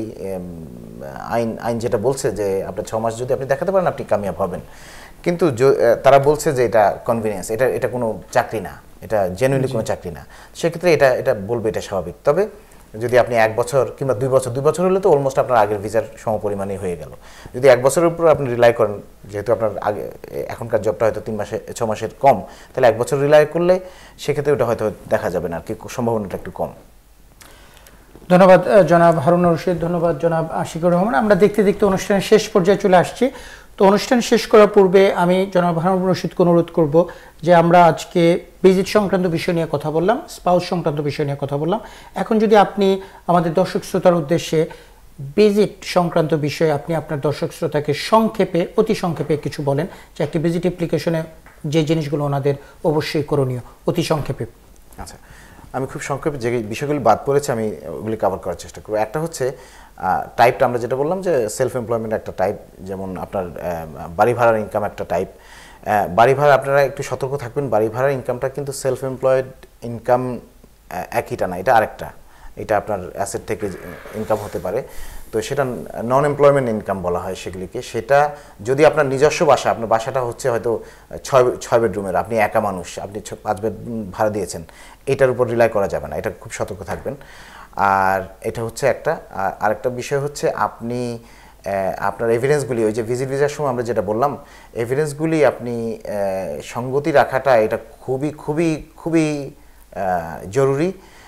আইন আইন যেটা বলছে যে আপনার ছ মাস যদি আপনি দেখাতে পারেন আপনি কামিয়াব হবেন, কিন্তু তারা বলছে যে এটা কনভিনিয়েন্স, এটা এটা কোনো চাকরি না, এটা জেনুইনলি কোনো চাকরি না, সেক্ষেত্রে এটা এটা বলবে এটা স্বাভাবিক। তবে যদি আপনি এক বছর কিংবা দুই বছর দুই বছর হলে তো অলমোস্ট আপনার আগের ভিসার সমপরিমাণই হয়ে গেল। যদি এক বছরের উপর আপনি রিলাই করেন, যেহেতু আপনার আগে এখনকার জবটা হয়তো তিন মাসে ছ মাসের কম, তাহলে এক বছর রিলাই করলে সেক্ষেত্রে ওটা হয়তো দেখা যাবে না আর কি, সম্ভাবনাটা একটু কম। ধন্যবাদ জনাব হারুন রশিদ, ধন্যবাদ জনাব আশিকুর রহমান। আমরা দেখতে দেখতে অনুষ্ঠানের শেষ পর্যায়ে চলে আসছি। তো অনুষ্ঠান শেষ করার পূর্বে আমি জনাব হারুন রশিদকে অনুরোধ করব যে আমরা আজকে ভিজিট সংক্রান্ত বিষয় নিয়ে কথা বললাম, স্পাউস সংক্রান্ত বিষয় নিয়ে কথা বললাম। এখন যদি আপনি আমাদের দর্শক শ্রোতার উদ্দেশ্যে ভিজিট সংক্রান্ত বিষয়ে আপনি আপনার দর্শক শ্রোতাকে সংক্ষেপে, অতি সংক্ষেপে কিছু বলেন, যে একটি ভিজিট অ্যাপ্লিকেশনে যে জিনিসগুলো ওনাদের অবশ্যই করণীয়, অতি সংক্ষেপে। আচ্ছা, আমি খুব সংক্ষেপে যে বিষয়গুলি বাদ পড়েছে আমি ওগুলি কভার করার চেষ্টা করব। একটা হচ্ছে টাইপটা, আমরা যেটা বললাম যে সেলফ এমপ্লয়মেন্ট একটা টাইপ, যেমন আপনার বাড়ি ভাড়ার ইনকাম একটা টাইপ। বাড়ি ভাড়া আপনারা একটু সতর্ক থাকবেন, বাড়ি ভাড়ার ইনকামটা কিন্তু সেলফ এমপ্লয়েড ইনকাম একইটা না, এটা আরেকটা, এটা আপনার অ্যাসেট থেকে ইনকাম হতে পারে, তো সেটা নন এমপ্লয়মেন্ট ইনকাম বলা হয় সেগুলিকে। সেটা যদি আপনার নিজস্ব বাসা, আপনার বাসাটা হচ্ছে হয়তো ছয় ছয় বেডরুমের, আপনি একা মানুষ, আপনি পাঁচ বেড ভাড়া দিয়েছেন, এটার উপর রিলাই করা যাবে না, এটা খুব সতর্ক থাকবেন। আর এটা হচ্ছে একটা, আরেকটা বিষয় হচ্ছে আপনি আপনার এভিডেন্সগুলি, ওই যে ভিজিট ভিসার সময় আমরা যেটা বললাম, এভিডেন্সগুলি আপনি সঙ্গতি রাখাটা এটা খুবই খুবই খুবই জরুরি।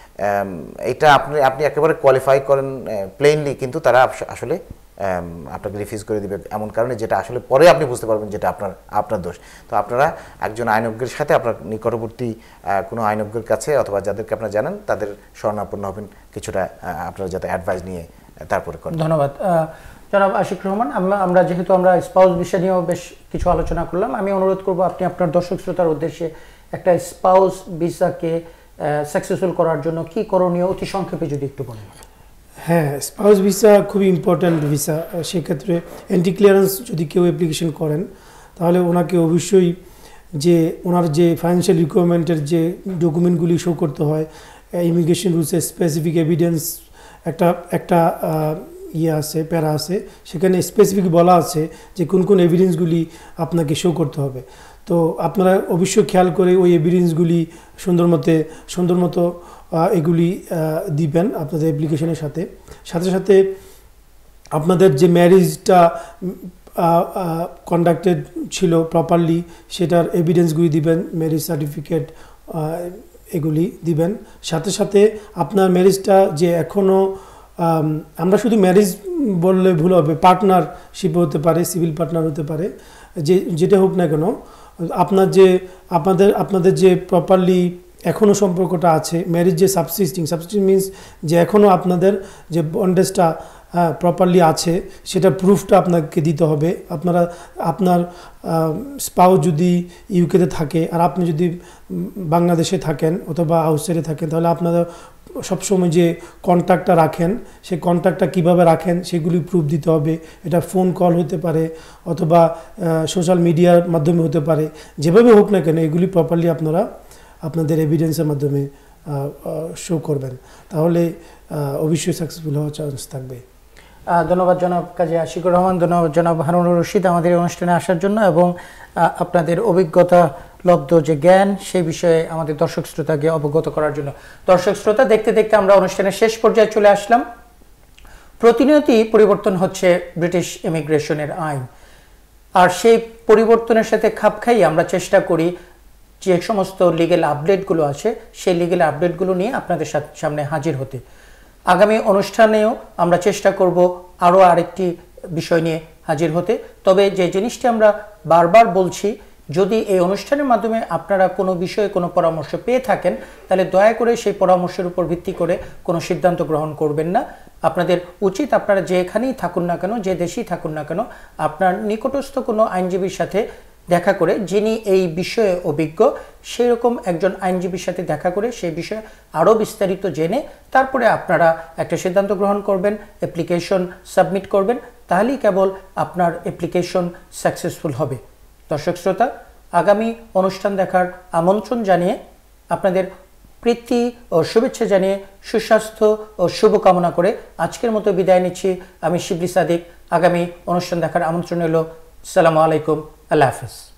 এটা আপনি আপনি একেবারে কোয়ালিফাই করেন প্লেনলি, কিন্তু তারা আসলে আপনাকে রিফিউজ করে দিবে এমন কারণে, যেটা আসলে পরে আপনি বুঝতে পারবেন যেটা আপনার আপনার দোষ। তো আপনারা একজন আইনজ্ঞের সাথে, আপনার নিকটবর্তী কোনো আইনজ্ঞের কাছে অথবা যাদেরকে আপনারা জানেন তাদের শরণাপন্ন হবেন, কিছুটা আপনারা যাতে অ্যাডভাইস নিয়ে তারপরে করেন। ধন্যবাদ জনাব আশিকুর রহমান। আমরা আমরা যেহেতু আমরা স্পাউস বিষয় নিয়েও বেশ কিছু আলোচনা করলাম, আমি অনুরোধ করব আপনি আপনার দর্শক শ্রোতার উদ্দেশ্যে একটা স্পাউস ভিসাকে সাকসেসফুল করার জন্য কি করণীয় অতি সংক্ষেপে যদি একটু বলেন। হ্যাঁ, স্পাউস ভিসা খুবই ইম্পর্ট্যান্ট ভিসা। সেক্ষেত্রে অ্যান্টি ক্লিয়ারেন্স যদি কেউ অ্যাপ্লিকেশন করেন তাহলে ওনাকে অবশ্যই যে ওনার যে ফাইন্যান্সিয়াল রিকোয়ারমেন্টের যে ডকুমেন্টগুলি শো করতে হয়, ইমিগ্রেশন রুলসের স্পেসিফিক এভিডেন্স একটা একটা ইয়ে আছে, প্যারা আছে, সেখানে স্পেসিফিক বলা আছে যে কোন কোন এভিডেন্সগুলি আপনাকে শো করতে হবে। তো আপনারা অবশ্যই খেয়াল করে ওই এভিডেন্সগুলি সুন্দর মতে সুন্দর মতো এগুলি দিবেন আপনাদের অ্যাপ্লিকেশনের সাথে সাথে সাথে আপনাদের যে ম্যারেজটা কন্ডাক্টেড ছিল প্রপারলি সেটার এভিডেন্সগুলি দিবেন ম্যারেজ সার্টিফিকেট এগুলি দিবেন সাথে সাথে আপনার ম্যারেজটা যে এখনও আমরা শুধু ম্যারেজ বললে ভুল হবে পার্টনারশিপ হতে পারে সিভিল পার্টনার হতে পারে যে যেটা হোক না কেন আপনার যে আপনাদের আপনাদের যে প্রপারলি এখনও সম্পর্কটা আছে ম্যারেজ যে সাবসিস্টিং সাবসিস্টিং মিনস যে এখনও আপনাদের যে বন্ডেজটা প্রপারলি আছে সেটা প্রুফটা আপনাকে দিতে হবে আপনারা আপনার স্পাউস যদি ইউকেতে থাকে আর আপনি যদি বাংলাদেশে থাকেন অথবা আউটসাইডে থাকেন তাহলে আপনারা সবসময় যে কন্ট্যাক্টটা রাখেন সেই কন্ট্যাক্টটা কীভাবে রাখেন সেগুলি প্রুফ দিতে হবে এটা ফোন কল হতে পারে অথবা সোশ্যাল মিডিয়ার মাধ্যমে হতে পারে যেভাবে হোক না কেন এগুলি প্রপারলি আপনারা আপনাদের এভিডেন্সের মাধ্যমে শো করবেন তাহলে অবশ্যই সাকসেসফুল হওয়ার চান্স থাকবে ধন্যবাদ জনাব কাজী আশিকুর রহমান ধন্যবাদ জনাব হারুন-উর রশিদ আমাদের অনুষ্ঠানে আসার জন্য এবং আপনাদের অভিজ্ঞতা লব্ধ যে জ্ঞান সেই বিষয়ে আমাদের দর্শক শ্রোতাকে অবগত করার জন্য দর্শক শ্রোতা দেখতে দেখতে আমরা অনুষ্ঠানের শেষ পর্যায়ে চলে আসলাম প্রতিনিয়তই পরিবর্তন হচ্ছে ব্রিটিশ ইমিগ্রেশনের আইন আর সেই পরিবর্তনের সাথে খাপ খাইয়ে আমরা চেষ্টা করি যে সমস্ত লিগ্যাল আপডেটগুলো আছে সেই লিগ্যাল আপডেটগুলো নিয়ে আপনাদের সামনে হাজির হতে আগামী অনুষ্ঠানেও আমরা চেষ্টা করব আরও আরেকটি বিষয় নিয়ে হাজির হতে তবে যে জিনিসটি আমরা বারবার বলছি যদি এই অনুষ্ঠানের মাধ্যমে আপনারা কোনো বিষয়ে কোনো পরামর্শ পেয়ে থাকেন তাহলে দয়া করে সেই পরামর্শের উপর ভিত্তি করে কোনো সিদ্ধান্ত গ্রহণ করবেন না আপনাদের উচিত আপনারা যেখানেই থাকুন না কেন যে দেশেই থাকুন না কেন আপনার নিকটস্থ কোনো আইনজীবীর সাথে দেখা করে যিনি এই বিষয়ে অভিজ্ঞ সেই রকম একজন আইনজীবীর সাথে দেখা করে সেই বিষয়ে আরও বিস্তারিত জেনে তারপরে আপনারা একটা সিদ্ধান্ত গ্রহণ করবেন অ্যাপ্লিকেশন সাবমিট করবেন তাহলেই কেবল আপনার অ্যাপ্লিকেশন সাকসেসফুল হবে দর্শক শ্রোতা আগামী অনুষ্ঠান দেখার আমন্ত্রণ জানিয়ে আপনাদের প্রীতি ও শুভেচ্ছা জানিয়ে সুস্বাস্থ্য ও শুভকামনা করে আজকের মতো বিদায় নিচ্ছি আমি শিবলি সাদিক আগামী অনুষ্ঠান দেখার আমন্ত্রণ এলো আসসালামু আলাইকুম আল্লাহ হাফেজ